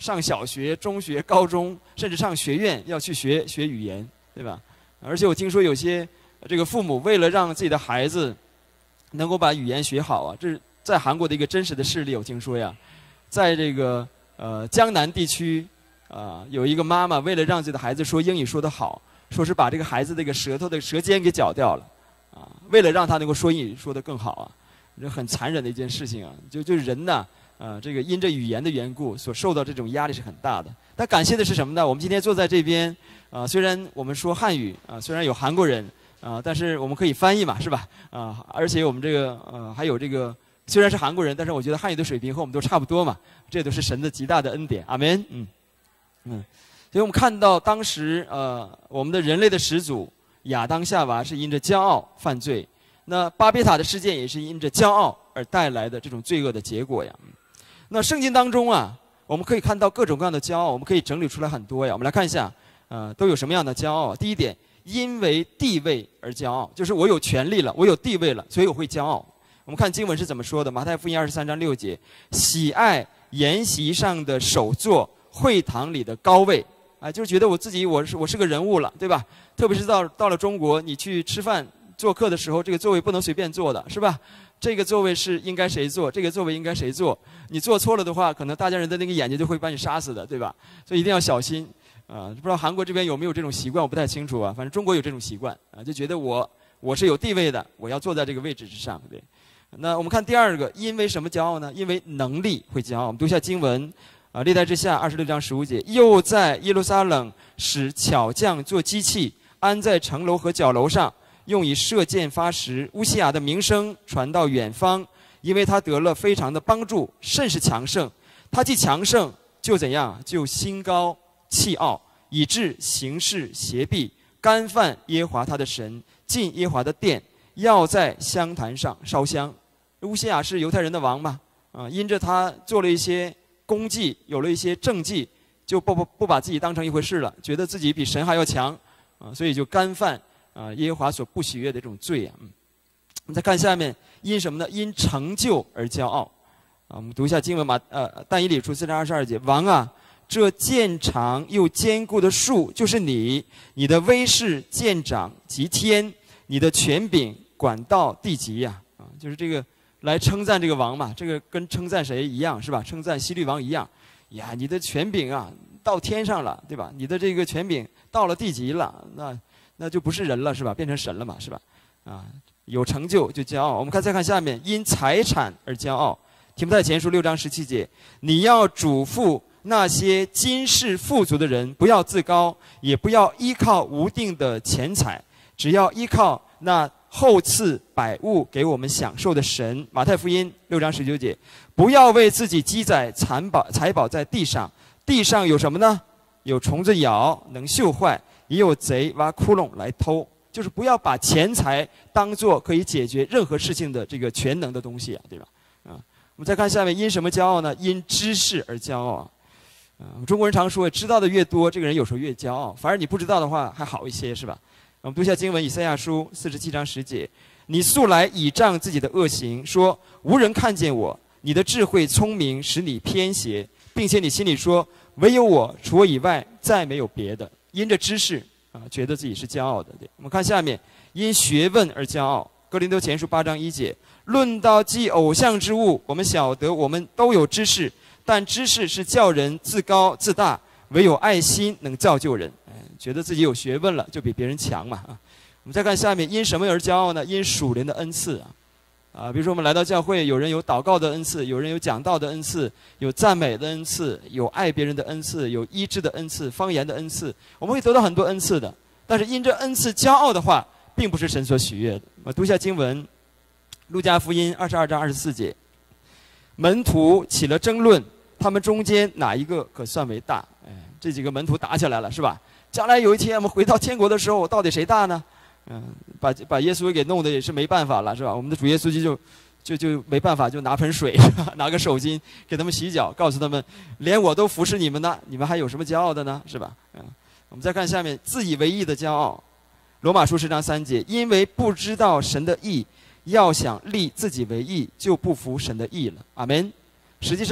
上小学、中学、高中，甚至上学院要去学学语言，对吧？而且我听说有些这个父母为了让自己的孩子能够把语言学好啊，这是在韩国的一个真实的事例。我听说呀，在这个呃江南地区啊、呃，有一个妈妈为了让自己的孩子说英语说得好，说是把这个孩子这个舌头的舌尖给绞掉了啊，为了让他能够说英语说得更好啊，这很残忍的一件事情啊。就就人呢。呃，这个因着语言的缘故，所受到这种压力是很大的。但感谢的是什么呢？我们今天坐在这边，啊、呃，虽然我们说汉语，啊、呃，虽然有韩国人，啊、呃，但是我们可以翻译嘛，是吧？啊、呃，而且我们这个，呃，还有这个，虽然是韩国人，但是我觉得汉语的水平和我们都差不多嘛，这都是神的极大的恩典。阿门。嗯，嗯，所以我们看到当时，呃，我们的人类的始祖亚当夏娃是因着骄傲犯罪，那巴别塔的事件也是因着骄傲而带来的这种罪恶的结果呀。那圣经当中啊，我们可以看到各种各样的骄傲，我们可以整理出来很多呀。我们来看一下，呃，都有什么样的骄傲？第一点，因为地位而骄傲，就是我有权利了，我有地位了，所以我会骄傲。我们看经文是怎么说的？马太福音二十三章六节，喜爱筵席上的首座，会堂里的高位，啊，就是觉得我自己我是我是个人物了，对吧？特别是到到了中国，你去吃饭做客的时候，这个座位不能随便坐的，是吧？这个座位是应该谁坐，这个座位应该谁坐。你坐错了的话，可能大家人的那个眼睛就会把你杀死的，对吧？所以一定要小心。啊、呃，不知道韩国这边有没有这种习惯，我不太清楚啊。反正中国有这种习惯啊，就觉得我我是有地位的，我要坐在这个位置之上。对。那我们看第二个，因为什么骄傲呢？因为能力会骄傲。我们读一下经文，啊、呃，历代志下二十六章十五节，又在耶路撒冷使巧匠做机器，安在城楼和角楼上。用以射箭发石，乌西雅的名声传到远方，因为他得了非常的帮助，甚是强盛。他既强盛，就怎样？就心高气傲，以致行事邪僻，干犯耶和华他的神，进耶和华的殿，要在香坛上烧香。乌西雅是犹太人的王嘛？啊，因着他做了一些功绩，有了一些政绩，就不不不把自己当成一回事了，觉得自己比神还要强，啊，所以就干犯。啊，耶和华所不喜悦的这种罪啊，嗯，我们再看下面，因什么呢？因成就而骄傲。啊，我们读一下经文马呃但以理书四章二十二节，王啊，这渐长又坚固的树就是你，你的威势渐长及天，你的权柄管到地极呀、啊。啊，就是这个来称赞这个王嘛，这个跟称赞谁一样是吧？称赞希律王一样。呀，你的权柄啊到天上了，对吧？你的这个权柄到了地极了，那。那就不是人了，是吧？变成神了嘛，是吧？啊，有成就就骄傲。我们看再看下面，因财产而骄傲。提摩太前书六章十七节，你要嘱咐那些今世富足的人，不要自高，也不要依靠无定的钱财，只要依靠那厚赐百物给我们享受的神。马太福音六章十九节，不要为自己积攒财宝，财宝在地上，地上有什么呢？有虫子咬，能锈坏。也有贼挖窟窿来偷，就是不要把钱财当作可以解决任何事情的这个全能的东西啊，对吧？啊，我们再看下面，因什么骄傲呢？因知识而骄傲啊。啊，中国人常说，知道的越多，这个人有时候越骄傲。反而你不知道的话还好一些，是吧？我们读一下经文，以赛亚书四十七章十节：你素来倚仗自己的恶行，说无人看见我；你的智慧聪明使你偏斜，并且你心里说，唯有我，除我以外再没有别的。因着知识啊，觉得自己是骄傲的。对，我们看下面，因学问而骄傲。哥林多前书八章一节，论到祭偶像之物，我们晓得我们都有知识，但知识是叫人自高自大，唯有爱心能造就人。哎，觉得自己有学问了，就比别人强嘛啊。我们再看下面，因什么而骄傲呢？因属灵的恩赐啊。啊，比如说我们来到教会，有人有祷告的恩赐，有人有讲道的恩赐，有赞美的恩赐，有爱别人的恩赐，有医治的恩赐，方言的恩赐，我们会得到很多恩赐的。但是因这恩赐骄傲的话，并不是神所喜悦的。我读一下经文，路加福音二十二章二十四节，门徒起了争论，他们中间哪一个可算为大？哎，这几个门徒打起来了，是吧？将来有一天我们回到天国的时候，到底谁大呢？嗯，把把耶稣给弄得也是没办法了，是吧？我们的主耶稣就就就没办法，就拿盆水，拿个手巾给他们洗脚，告诉他们，连我都服侍你们呢，你们还有什么骄傲的呢？是吧？嗯，我们再看下面，自以为义的骄傲。罗马书十章三节，因为不知道神的义，要想立自己为义，就不服神的义了。阿们。实际上，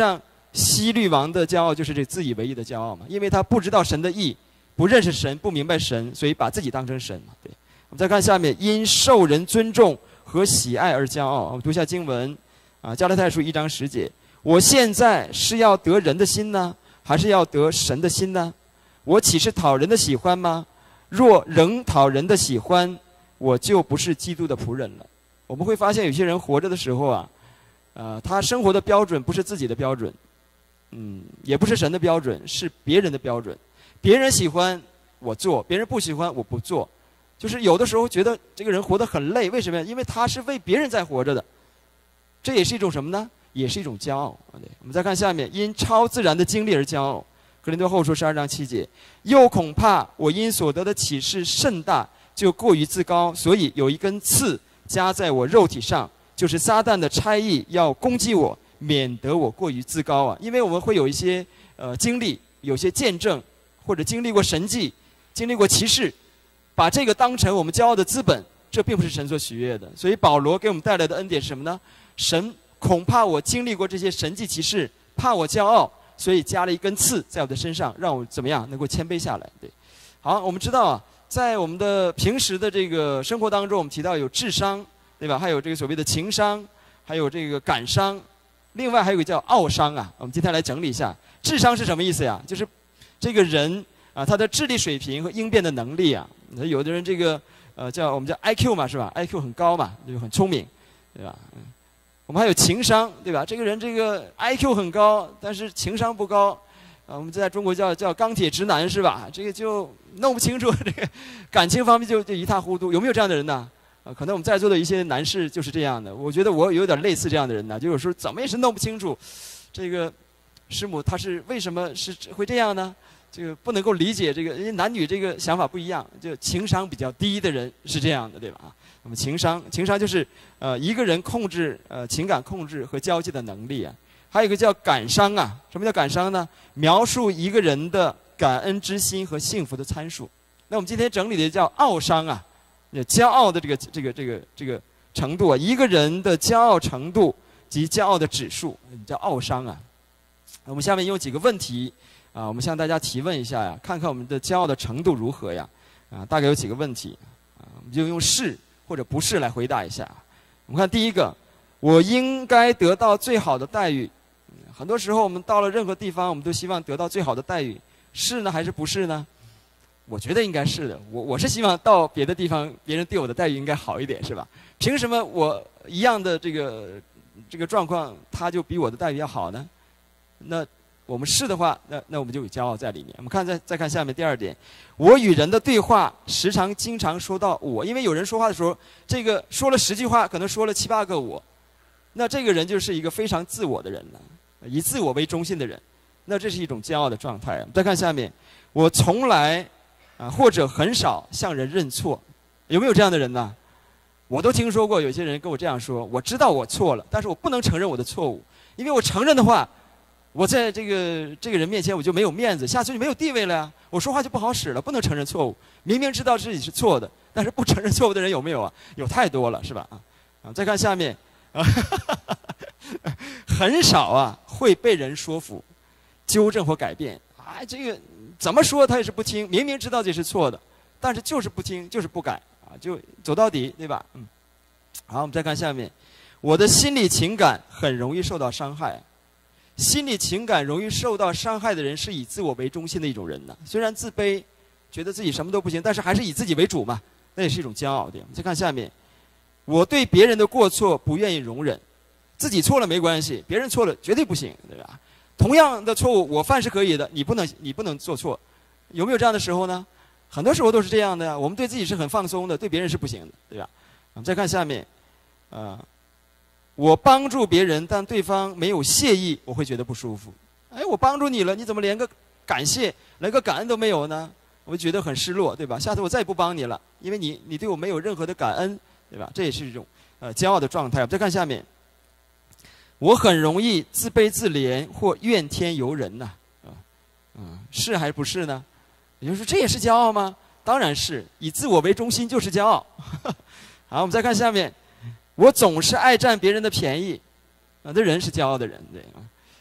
希律王的骄傲就是这自以为意的骄傲嘛，因为他不知道神的意，不认识神，不明白神，所以把自己当成神嘛。对，我们再看下面，因受人尊重和喜爱而骄傲。我们读一下经文啊，加拉太书一章十节。我现在是要得人的心呢，还是要得神的心呢？我岂是讨人的喜欢吗？若仍讨人的喜欢，我就不是基督的仆人了。我们会发现有些人活着的时候啊，呃，他生活的标准不是自己的标准，嗯，也不是神的标准，是别人的标准。别人喜欢我做，别人不喜欢我不做。就是有的时候觉得这个人活得很累，为什么呀？因为他是为别人在活着的。这也是一种什么呢？也是一种骄傲。对，我们再看下面，因超自然的经历而骄傲。哥林多后书十二章七节，又恐怕我因所得的启示甚大，就过于自高，所以有一根刺加在我肉体上，就是撒旦的差役要攻击我，免得我过于自高啊。因为我们会有一些呃经历，有些见证，或者经历过神迹，经历过奇事，把这个当成我们骄傲的资本，这并不是神所喜悦的。所以保罗给我们带来的恩典是什么呢？神恐怕我经历过这些神迹奇事，怕我骄傲，所以加了一根刺在我的身上，让我怎么样能够谦卑下来。对，好，我们知道啊，在我们的平时的这个生活当中，我们提到有智商，对吧？还有这个所谓的情商，还有这个感伤，另外还有个叫傲商啊。我们今天来整理一下，智商是什么意思呀？就是这个人啊，他的智力水平和应变的能力啊。有的人这个呃叫我们叫 I Q 嘛，是吧 ？I Q 很高嘛，就很聪明，对吧？嗯。我们还有情商，对吧？这个人这个 I Q 很高，但是情商不高，啊，我们在中国叫叫钢铁直男，是吧？这个就弄不清楚，这个感情方面就就一塌糊涂。有没有这样的人呢？啊，可能我们在座的一些男士就是这样的。我觉得我有点类似这样的人呢，就有时候怎么也是弄不清楚，这个师母他是为什么是会这样呢？这个不能够理解这个，因为男女这个想法不一样，就情商比较低的人是这样的，对吧？啊。那么情商，情商就是呃一个人控制呃情感控制和交际的能力啊。还有一个叫感伤啊，什么叫感伤呢？描述一个人的感恩之心和幸福的参数。那我们今天整理的叫傲伤啊，骄傲的这个这个这个这个程度啊，一个人的骄傲程度及骄傲的指数叫傲伤啊。我们下面用几个问题啊，我们向大家提问一下呀，看看我们的骄傲的程度如何呀？啊，大概有几个问题啊，我们就用是或者不是来回答一下。我们看第一个，我应该得到最好的待遇。很多时候我们到了任何地方，我们都希望得到最好的待遇，是呢还是不是呢？我觉得应该是的。我我是希望到别的地方，别人对我的待遇应该好一点，是吧？凭什么我一样的这个这个状况，他就比我的待遇要好呢？那我们是的话，那那我们就有骄傲在里面。我们看再再看下面第二点，我与人的对话时常经常说到我，因为有人说话的时候，这个说了十句话，可能说了七八个我，那这个人就是一个非常自我的人了，以自我为中心的人，那这是一种骄傲的状态。再看下面，我从来啊或者很少向人认错，有没有这样的人呢？我都听说过有些人跟我这样说，我知道我错了，但是我不能承认我的错误，因为我承认的话，我在这个这个人面前我就没有面子，下次就没有地位了呀，我说话就不好使了，不能承认错误。明明知道自己是错的，但是不承认错误的人有没有啊？有太多了，是吧？啊啊！再看下面，啊，很少啊会被人说服、纠正或改变。啊，这个怎么说他也是不听，明明知道这是错的，但是就是不听，就是不改啊，就走到底，对吧？嗯。好，我们再看下面，我的心理情感很容易受到伤害。心理情感容易受到伤害的人是以自我为中心的一种人呢。虽然自卑，觉得自己什么都不行，但是还是以自己为主嘛，那也是一种骄傲。对，我们再看下面，我对别人的过错不愿意容忍，自己错了没关系，别人错了绝对不行，对吧？同样的错误我犯是可以的，你不能你不能做错，有没有这样的时候呢？很多时候都是这样的呀。我们对自己是很放松的，对别人是不行的，对吧？我们再看下面，啊、呃。我帮助别人，但对方没有谢意，我会觉得不舒服。哎，我帮助你了，你怎么连个感谢、连个感恩都没有呢？我就觉得很失落，对吧？下次我再也不帮你了，因为你你对我没有任何的感恩，对吧？这也是一种呃骄傲的状态。我们再看下面，我很容易自卑自怜或怨天尤人呐、啊，啊，嗯，是还是不是呢？也就是说，这也是骄傲吗？当然是，以自我为中心就是骄傲。好，我们再看下面。我总是爱占别人的便宜，啊，这人是骄傲的人，对啊。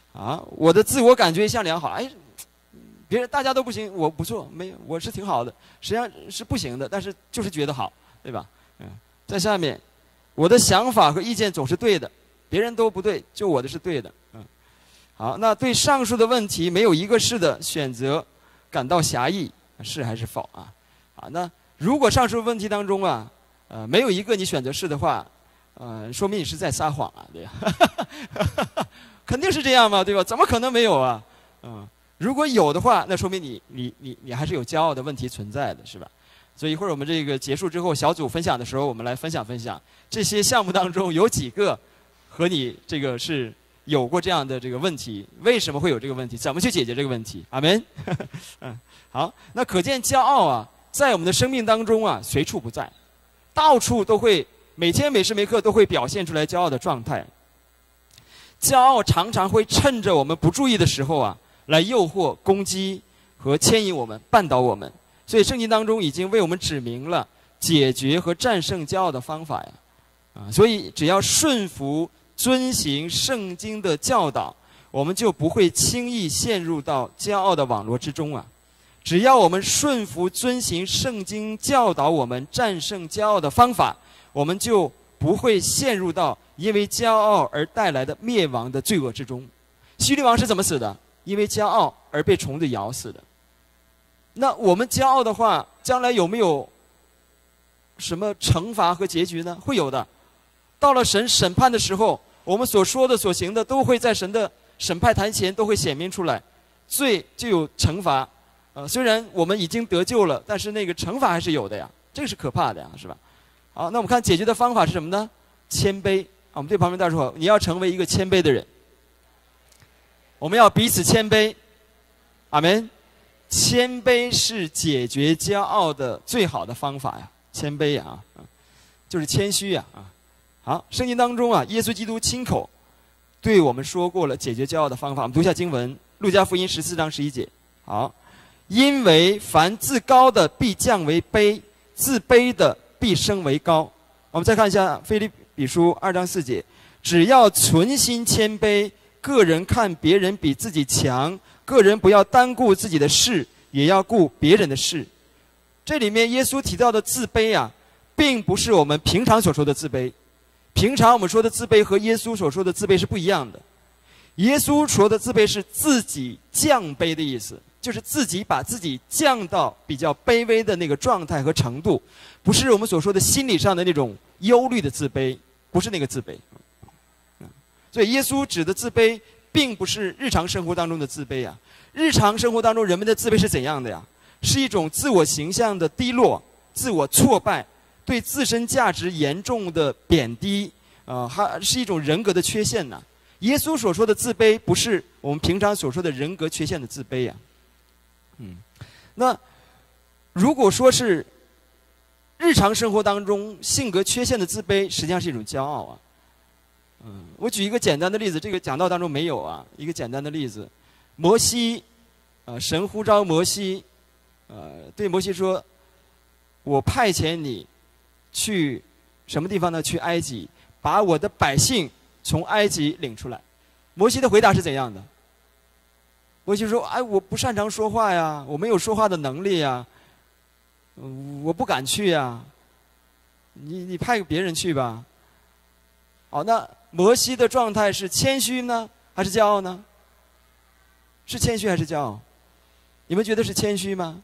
啊，我的自我感觉一向良好，哎，别人大家都不行，我不错，没有，我是挺好的，实际上是不行的，但是就是觉得好，对吧？嗯，在下面，我的想法和意见总是对的，别人都不对，就我的是对的。嗯，好，那对上述的问题没有一个是的选择感到狭义，是还是否啊？啊，那如果上述问题当中啊，呃，没有一个你选择是的话，呃，说明你是在撒谎啊，对吧？肯定是这样嘛，对吧？怎么可能没有啊？嗯。如果有的话，那说明你你你你还是有骄傲的问题存在的，是吧？所以一会儿我们这个结束之后，小组分享的时候，我们来分享分享这些项目当中有几个和你这个是有过这样的这个问题，为什么会有这个问题？怎么去解决这个问题？阿门。嗯，好，那可见骄傲啊，在我们的生命当中啊，随处不在，到处都会，每天每时每刻都会表现出来骄傲的状态。骄傲常常会趁着我们不注意的时候啊，来诱惑、攻击和牵引我们、绊倒我们，所以圣经当中已经为我们指明了解决和战胜骄傲的方法呀，啊，所以只要顺服、遵行圣经的教导，我们就不会轻易陷入到骄傲的网络之中啊。只要我们顺服、遵行圣经教导我们战胜骄傲的方法，我们就不会陷入到因为骄傲而带来的灭亡的罪恶之中。希律王是怎么死的？因为骄傲而被虫子咬死的。那我们骄傲的话，将来有没有什么惩罚和结局呢？会有的。到了神审判的时候，我们所说的所行的都会在神的审判台前都会显明出来，罪就有惩罚。呃，虽然我们已经得救了，但是那个惩罚还是有的呀，这个是可怕的呀，是吧？好，那我们看解决的方法是什么呢？谦卑。啊，我们对旁边大家说，你要成为一个谦卑的人。我们要彼此谦卑，阿们。谦卑是解决骄傲的最好的方法呀，谦卑呀，啊，就是谦虚呀，啊。好，圣经当中啊，耶稣基督亲口对我们说过了解决骄傲的方法。我们读一下经文，路加福音十四章十一节。好，因为凡自高的必降为卑，自卑的必升为高。我们再看一下腓立比书二章四节，只要存心谦卑，个人看别人比自己强，个人不要单顾自己的事，也要顾别人的事。这里面耶稣提到的自卑啊，并不是我们平常所说的自卑。平常我们说的自卑和耶稣所说的自卑是不一样的。耶稣说的自卑是自己降卑的意思，就是自己把自己降到比较卑微的那个状态和程度，不是我们所说的心理上的那种忧虑的自卑，不是那个自卑。所以耶稣指的自卑并不是日常生活当中的自卑啊。日常生活当中人们的自卑是怎样的呀？是一种自我形象的低落，自我挫败，对自身价值严重的贬低，呃，还是一种人格的缺陷呢。耶稣所说的自卑不是我们平常所说的人格缺陷的自卑呀。嗯，那如果说是日常生活当中性格缺陷的自卑，实际上是一种骄傲啊。嗯，我举一个简单的例子，这个讲道当中没有啊。一个简单的例子，摩西，呃，神呼召摩西，呃，对摩西说：“我派遣你去什么地方呢？去埃及，把我的百姓从埃及领出来。”摩西的回答是怎样的？摩西说：“哎，我不擅长说话呀，我没有说话的能力呀，嗯，我不敢去呀。你你派个别人去吧。”好，那摩西的状态是谦虚呢，还是骄傲呢？是谦虚还是骄傲？你们觉得是谦虚吗？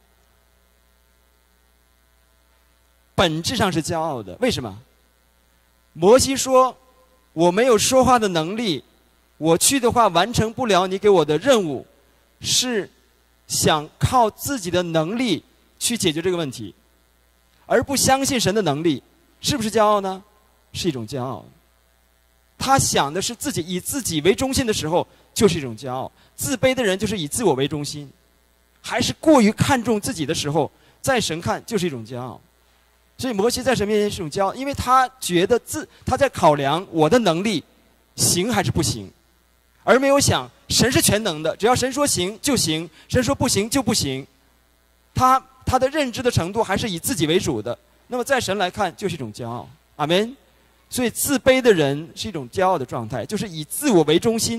本质上是骄傲的。为什么？摩西说：“我没有说话的能力，我去的话完成不了你给我的任务，是想靠自己的能力去解决这个问题，而不相信神的能力，是不是骄傲呢？是一种骄傲。他想的是自己以自己为中心的时候，就是一种骄傲。自卑的人就是以自我为中心，还是过于看重自己的时候，在神看就是一种骄傲。所以摩西在神面前是一种骄傲，因为他觉得自他在考量我的能力行还是不行，而没有想神是全能的，只要神说行就行，神说不行就不行。他他的认知的程度还是以自己为主的，那么在神来看就是一种骄傲。阿们。所以自卑的人是一种骄傲的状态，就是以自我为中心，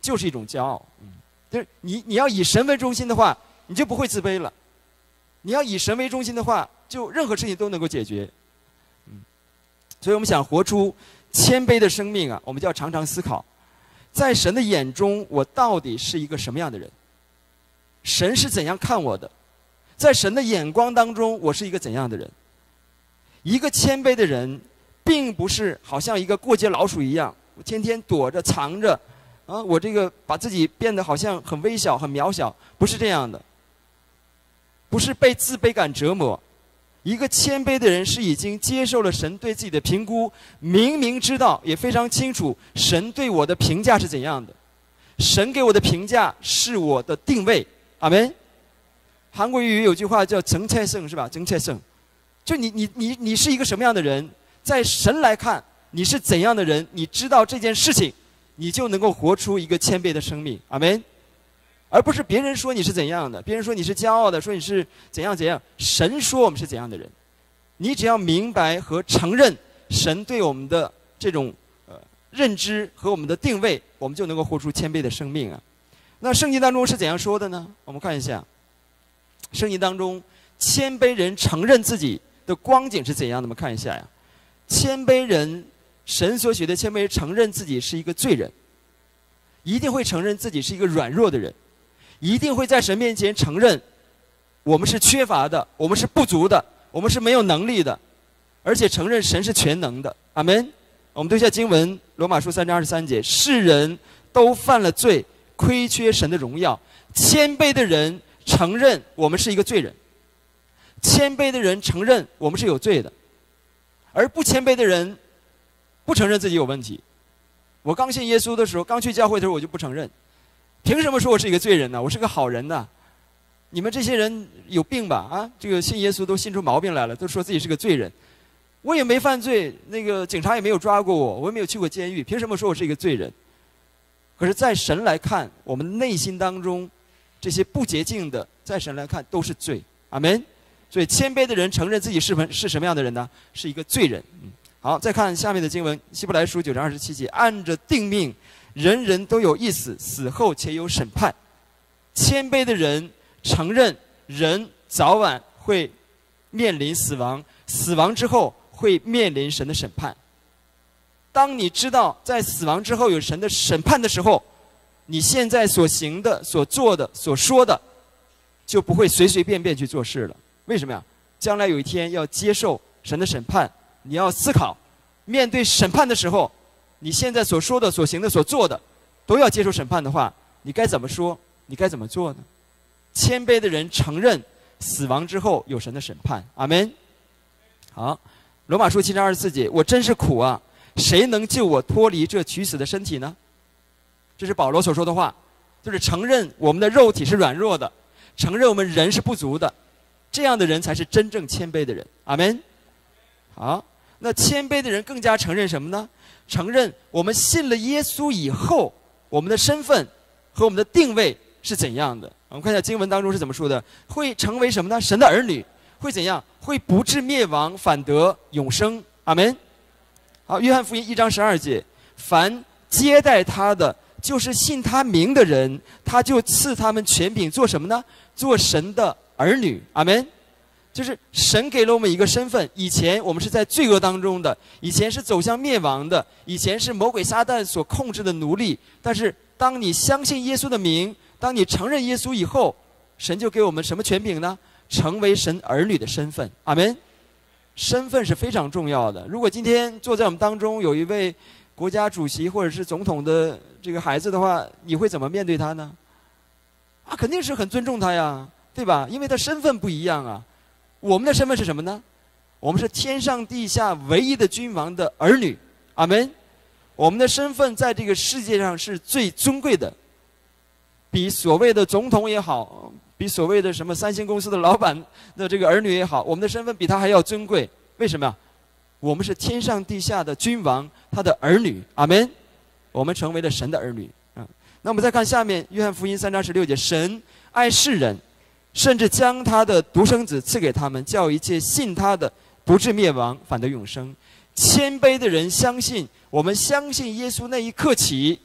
就是一种骄傲。嗯，就是你你要以神为中心的话，你就不会自卑了。你要以神为中心的话，就任何事情都能够解决。嗯，所以我们想活出谦卑的生命啊，我们就要常常思考，在神的眼中，我到底是一个什么样的人？神是怎样看我的？在神的眼光当中，我是一个怎样的人？一个谦卑的人，并不是好像一个过街老鼠一样，我天天躲着藏着，啊，我这个把自己变得好像很微小、很渺小，不是这样的。不是被自卑感折磨。一个谦卑的人是已经接受了神对自己的评估，明明知道也非常清楚神对我的评价是怎样的。神给我的评价是我的定位。阿们。韩国语有句话叫정체성，是吧？정체성，就你你你你是一个什么样的人，在神来看你是怎样的人，你知道这件事情，你就能够活出一个谦卑的生命。阿们。而不是别人说你是怎样的，别人说你是骄傲的，说你是怎样怎样。神说我们是怎样的人，你只要明白和承认神对我们的这种呃认知和我们的定位，我们就能够活出谦卑的生命啊。那圣经当中是怎样说的呢？我们看一下，圣经当中谦卑人承认自己的光景是怎样的？我们看一下呀，谦卑人，神所许的谦卑人承认自己是一个罪人，一定会承认自己是一个软弱的人。一定会在神面前承认我们是缺乏的，我们是不足的，我们是没有能力的，而且承认神是全能的。阿们。我们读一下经文，罗马书三章二十三节，世人都犯了罪，亏缺神的荣耀。谦卑的人承认我们是一个罪人，谦卑的人承认我们是有罪的，而不谦卑的人不承认自己有问题。我刚信耶稣的时候，刚去教会的时候，我就不承认。凭什么说我是一个罪人呢？我是个好人呢？你们这些人有病吧？啊，这个信耶稣都信出毛病来了，都说自己是个罪人。我也没犯罪，那个警察也没有抓过我，我也没有去过监狱，凭什么说我是一个罪人？可是，在神来看，我们内心当中这些不洁净的，在神来看都是罪。阿们。所以，谦卑的人承认自己是是什么样的人呢？是一个罪人。嗯，好，再看下面的经文，希伯来书九章二十七节，按着定命。人人都有一死，死后且有审判。谦卑的人承认人早晚会面临死亡，死亡之后会面临神的审判。当你知道在死亡之后有神的审判的时候，你现在所行的、所做的、所说的，就不会随随便便去做事了。为什么呀？将来有一天要接受神的审判，你要思考，面对审判的时候，你现在所说的、所行的、所做的，都要接受审判的话，你该怎么说？你该怎么做呢？谦卑的人承认死亡之后有神的审判。阿们。好，罗马书七章二十四节，我真是苦啊！谁能救我脱离这取死的身体呢？这是保罗所说的话，就是承认我们的肉体是软弱的，承认我们人是不足的，这样的人才是真正谦卑的人。阿们。好，那谦卑的人更加承认什么呢？承认我们信了耶稣以后，我们的身份和我们的定位是怎样的。我们看一下经文当中是怎么说的，会成为什么呢？神的儿女。会怎样？会不至灭亡，反得永生。阿们。好，约翰福音一章十二节，凡接待他的，就是信他名的人，他就赐他们权柄做什么呢？做神的儿女。阿们。就是神给了我们一个身份，以前我们是在罪恶当中的，以前是走向灭亡的，以前是魔鬼撒旦所控制的奴隶。但是当你相信耶稣的名，当你承认耶稣以后，神就给我们什么权柄呢？成为神儿女的身份。阿们。身份是非常重要的。如果今天坐在我们当中有一位国家主席或者是总统的这个孩子的话，你会怎么面对他呢？啊，肯定是很尊重他呀，对吧？因为他身份不一样啊。我们的身份是什么呢？我们是天上地下唯一的君王的儿女。阿们。我们的身份在这个世界上是最尊贵的，比所谓的总统也好，比所谓的什么三星公司的老板的这个儿女也好，我们的身份比他还要尊贵。为什么呀？我们是天上地下的君王他的儿女。阿们。我们成为了神的儿女。嗯，那我们再看下面约翰福音三章十六节，神爱世人，甚至将他的独生子赐给他们，叫一切信他的不至灭亡，反得永生。谦卑的人相信，我们相信耶稣那一刻起，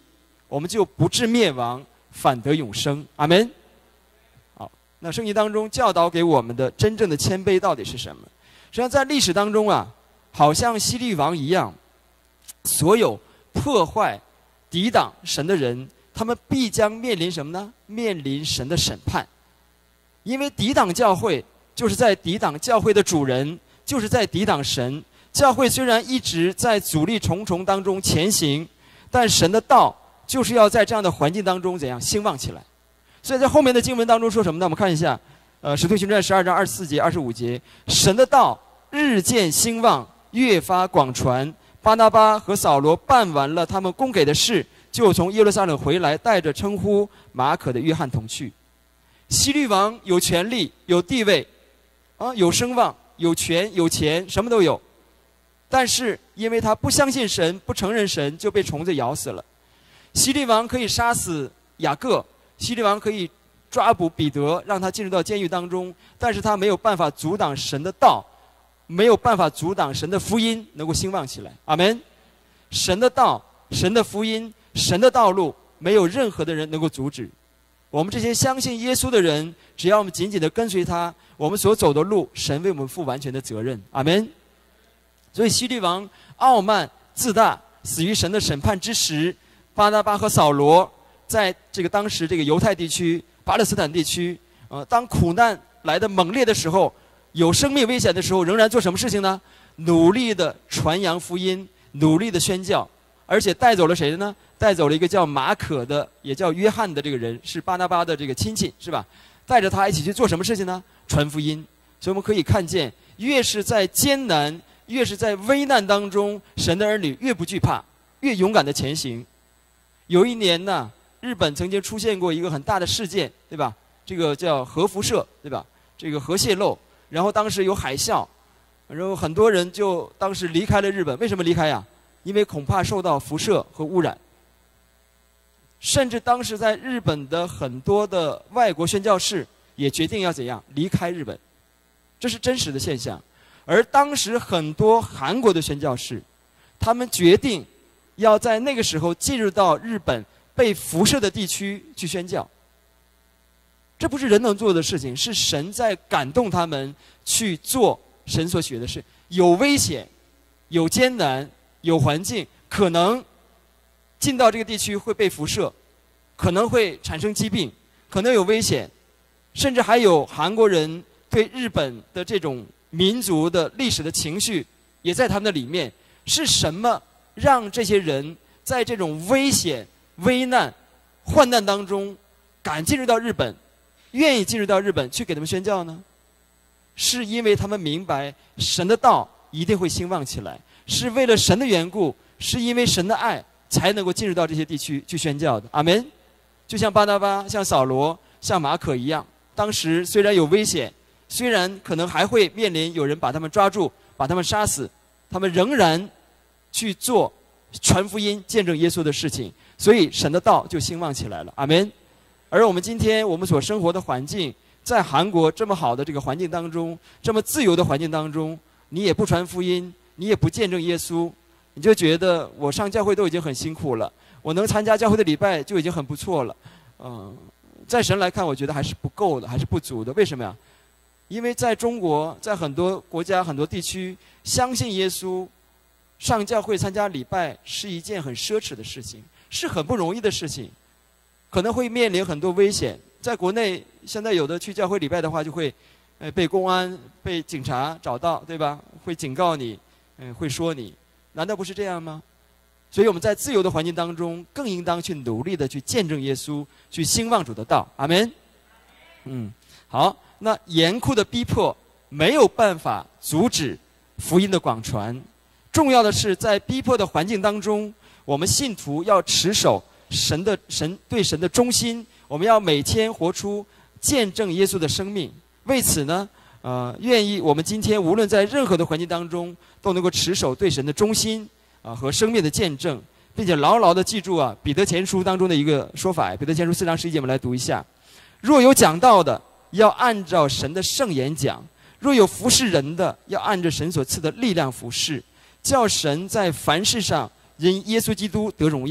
我们就不致灭亡，反得永生。阿们。好，那圣经当中教导给我们的真正的谦卑到底是什么？实际上在历史当中啊，好像希律王一样，所有破坏、抵挡神的人，他们必将面临什么呢？面临神的审判。因为抵挡教会，就是在抵挡教会的主人，就是在抵挡神。教会虽然一直在阻力重重当中前行，但神的道就是要在这样的环境当中怎样兴旺起来。所以在后面的经文当中说什么呢？我们看一下，呃，使徒行传十二章二十四节、二十五节，神的道日渐兴旺，越发广传。巴拿巴和扫罗办完了他们供给的事，就从耶路撒冷回来，带着称呼马可的约翰同去。希律王有权力、有地位，啊，有声望、有权、有钱，什么都有。但是因为他不相信神，不承认神，就被虫子咬死了。希律王可以杀死雅各，希律王可以抓捕彼得，让他进入到监狱当中，但是他没有办法阻挡神的道，没有办法阻挡神的福音能够兴旺起来。阿们。神的道、神的福音、神的道路，没有任何的人能够阻止。我们这些相信耶稣的人，只要我们紧紧的跟随他，我们所走的路，神为我们负完全的责任。阿们。所以希律王傲慢自大，死于神的审判之时。巴拿巴和扫罗在这个当时这个犹太地区、巴勒斯坦地区，呃，当苦难来的猛烈的时候，有生命危险的时候，仍然做什么事情呢？努力的传扬福音，努力的宣教，而且带走了谁呢？带走了一个叫马可的，也叫约翰的这个人，是巴拿巴的这个亲戚，是吧？带着他一起去做什么事情呢？传福音。所以我们可以看见，越是在艰难，越是在危难当中，神的儿女越不惧怕，越勇敢的前行。有一年呢，日本曾经出现过一个很大的事件，对吧？这个叫核辐射，对吧？这个核泄漏，然后当时有海啸，然后很多人就当时离开了日本。为什么离开呀？因为恐怕受到辐射和污染。甚至当时在日本的很多的外国宣教士也决定要怎样离开日本，这是真实的现象。而当时很多韩国的宣教士，他们决定要在那个时候进入到日本被辐射的地区去宣教。这不是人能做的事情，是神在感动他们去做神所许的事。有危险，有艰难，有环境，可能进到这个地区会被辐射，可能会产生疾病，可能有危险，甚至还有韩国人对日本的这种民族的历史的情绪也在他们的里面。是什么让这些人在这种危险、危难、患难当中敢进入到日本，愿意进入到日本去给他们宣教呢？是因为他们明白神的道一定会兴旺起来，是为了神的缘故，是因为神的爱才能够进入到这些地区去宣教的。阿们。就像巴拿巴、像扫罗、像马可一样，当时虽然有危险，虽然可能还会面临有人把他们抓住、把他们杀死，他们仍然去做传福音、见证耶稣的事情，所以神的道就兴旺起来了。阿们。而我们今天我们所生活的环境，在韩国这么好的这个环境当中，这么自由的环境当中，你也不传福音，你也不见证耶稣，你就觉得我上教会都已经很辛苦了，我能参加教会的礼拜就已经很不错了。嗯，在神来看，我觉得还是不够的，还是不足的。为什么呀？因为在中国，在很多国家、很多地区，相信耶稣、上教会参加礼拜是一件很奢侈的事情，是很不容易的事情，可能会面临很多危险。在国内，现在有的去教会礼拜的话，就会，呃，被公安、被警察找到，对吧？会警告你，嗯、呃，会说你，难道不是这样吗？所以我们在自由的环境当中，更应当去努力的去见证耶稣，去兴旺主的道。阿们。嗯，好。那严酷的逼迫没有办法阻止福音的广传。重要的是，在逼迫的环境当中，我们信徒要持守神的神对神的忠心。我们要每天活出见证耶稣的生命。为此呢，呃，愿意我们今天无论在任何的环境当中，都能够持守对神的忠心啊、呃、和生命的见证，并且牢牢的记住啊，彼得前书当中的一个说法。彼得前书四章十一节，我们来读一下：若有讲道的，要按照神的圣言讲；若有服侍人的，要按着神所赐的力量服侍，叫神在凡事上因耶稣基督得荣耀，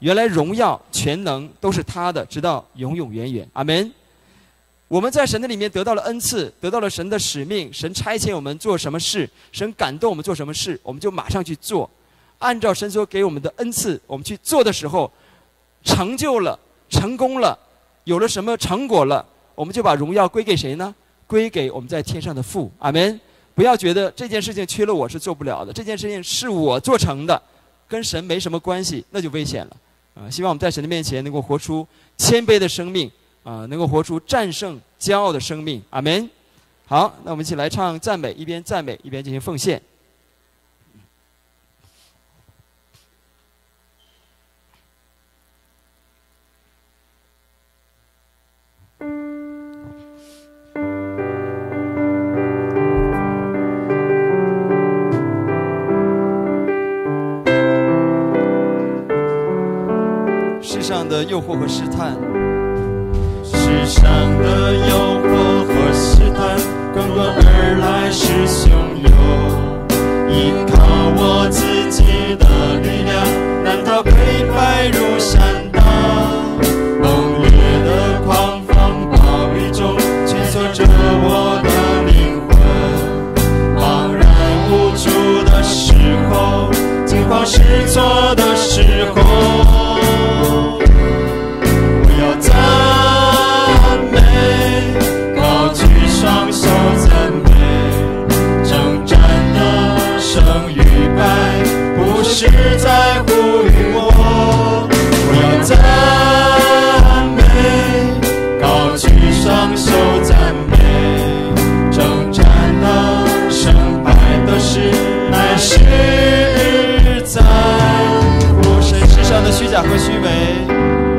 原来荣耀全能都是他的，直到永永远远。阿们。我们在神的里面得到了恩赐，得到了神的使命，神差遣我们做什么事，神感动我们做什么事，我们就马上去做，按照神所给我们的恩赐，我们去做的时候，成就了，成功了，有了什么成果了，我们就把荣耀归给谁呢？归给我们在天上的父。阿们。不要觉得这件事情缺了我是做不了的，这件事情是我做成的，跟神没什么关系，那就危险了。啊，希望我们在神的面前能够活出谦卑的生命，啊，能够活出战胜骄傲的生命。阿们。好，那我们一起来唱赞美，一边赞美一边进行奉献。世上的诱惑和试探， 世上的诱惑和试探，滚滚而来是汹涌。依靠我自己的力量，难逃溃败如山倒。猛烈的狂风暴雨中，蜷缩着我的灵魂。茫然无助的时候，惊慌失措的时候，赞美，高举双手赞美，征战的胜与败不是在乎于我。我要赞美，高举双手赞美，征战的胜败的事乃是在乎谁。 世上的虚假和虚伪，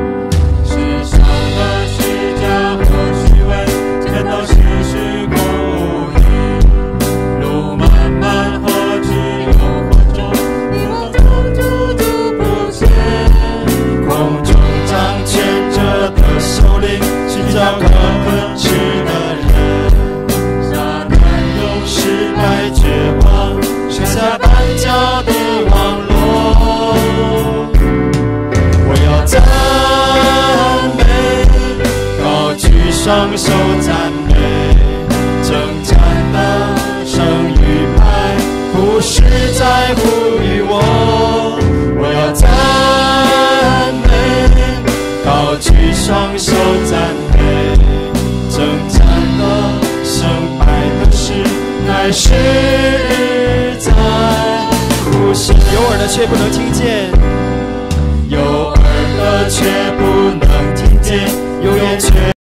找个奔驰的人，撒旦用失败绝望设下绊脚的网络。我要赞美，高举双手赞美，征战的胜与败不是在乎于我。我要赞美，高举双手赞美，征战的胜败的事乃是在乎神。 有耳的却不能听见，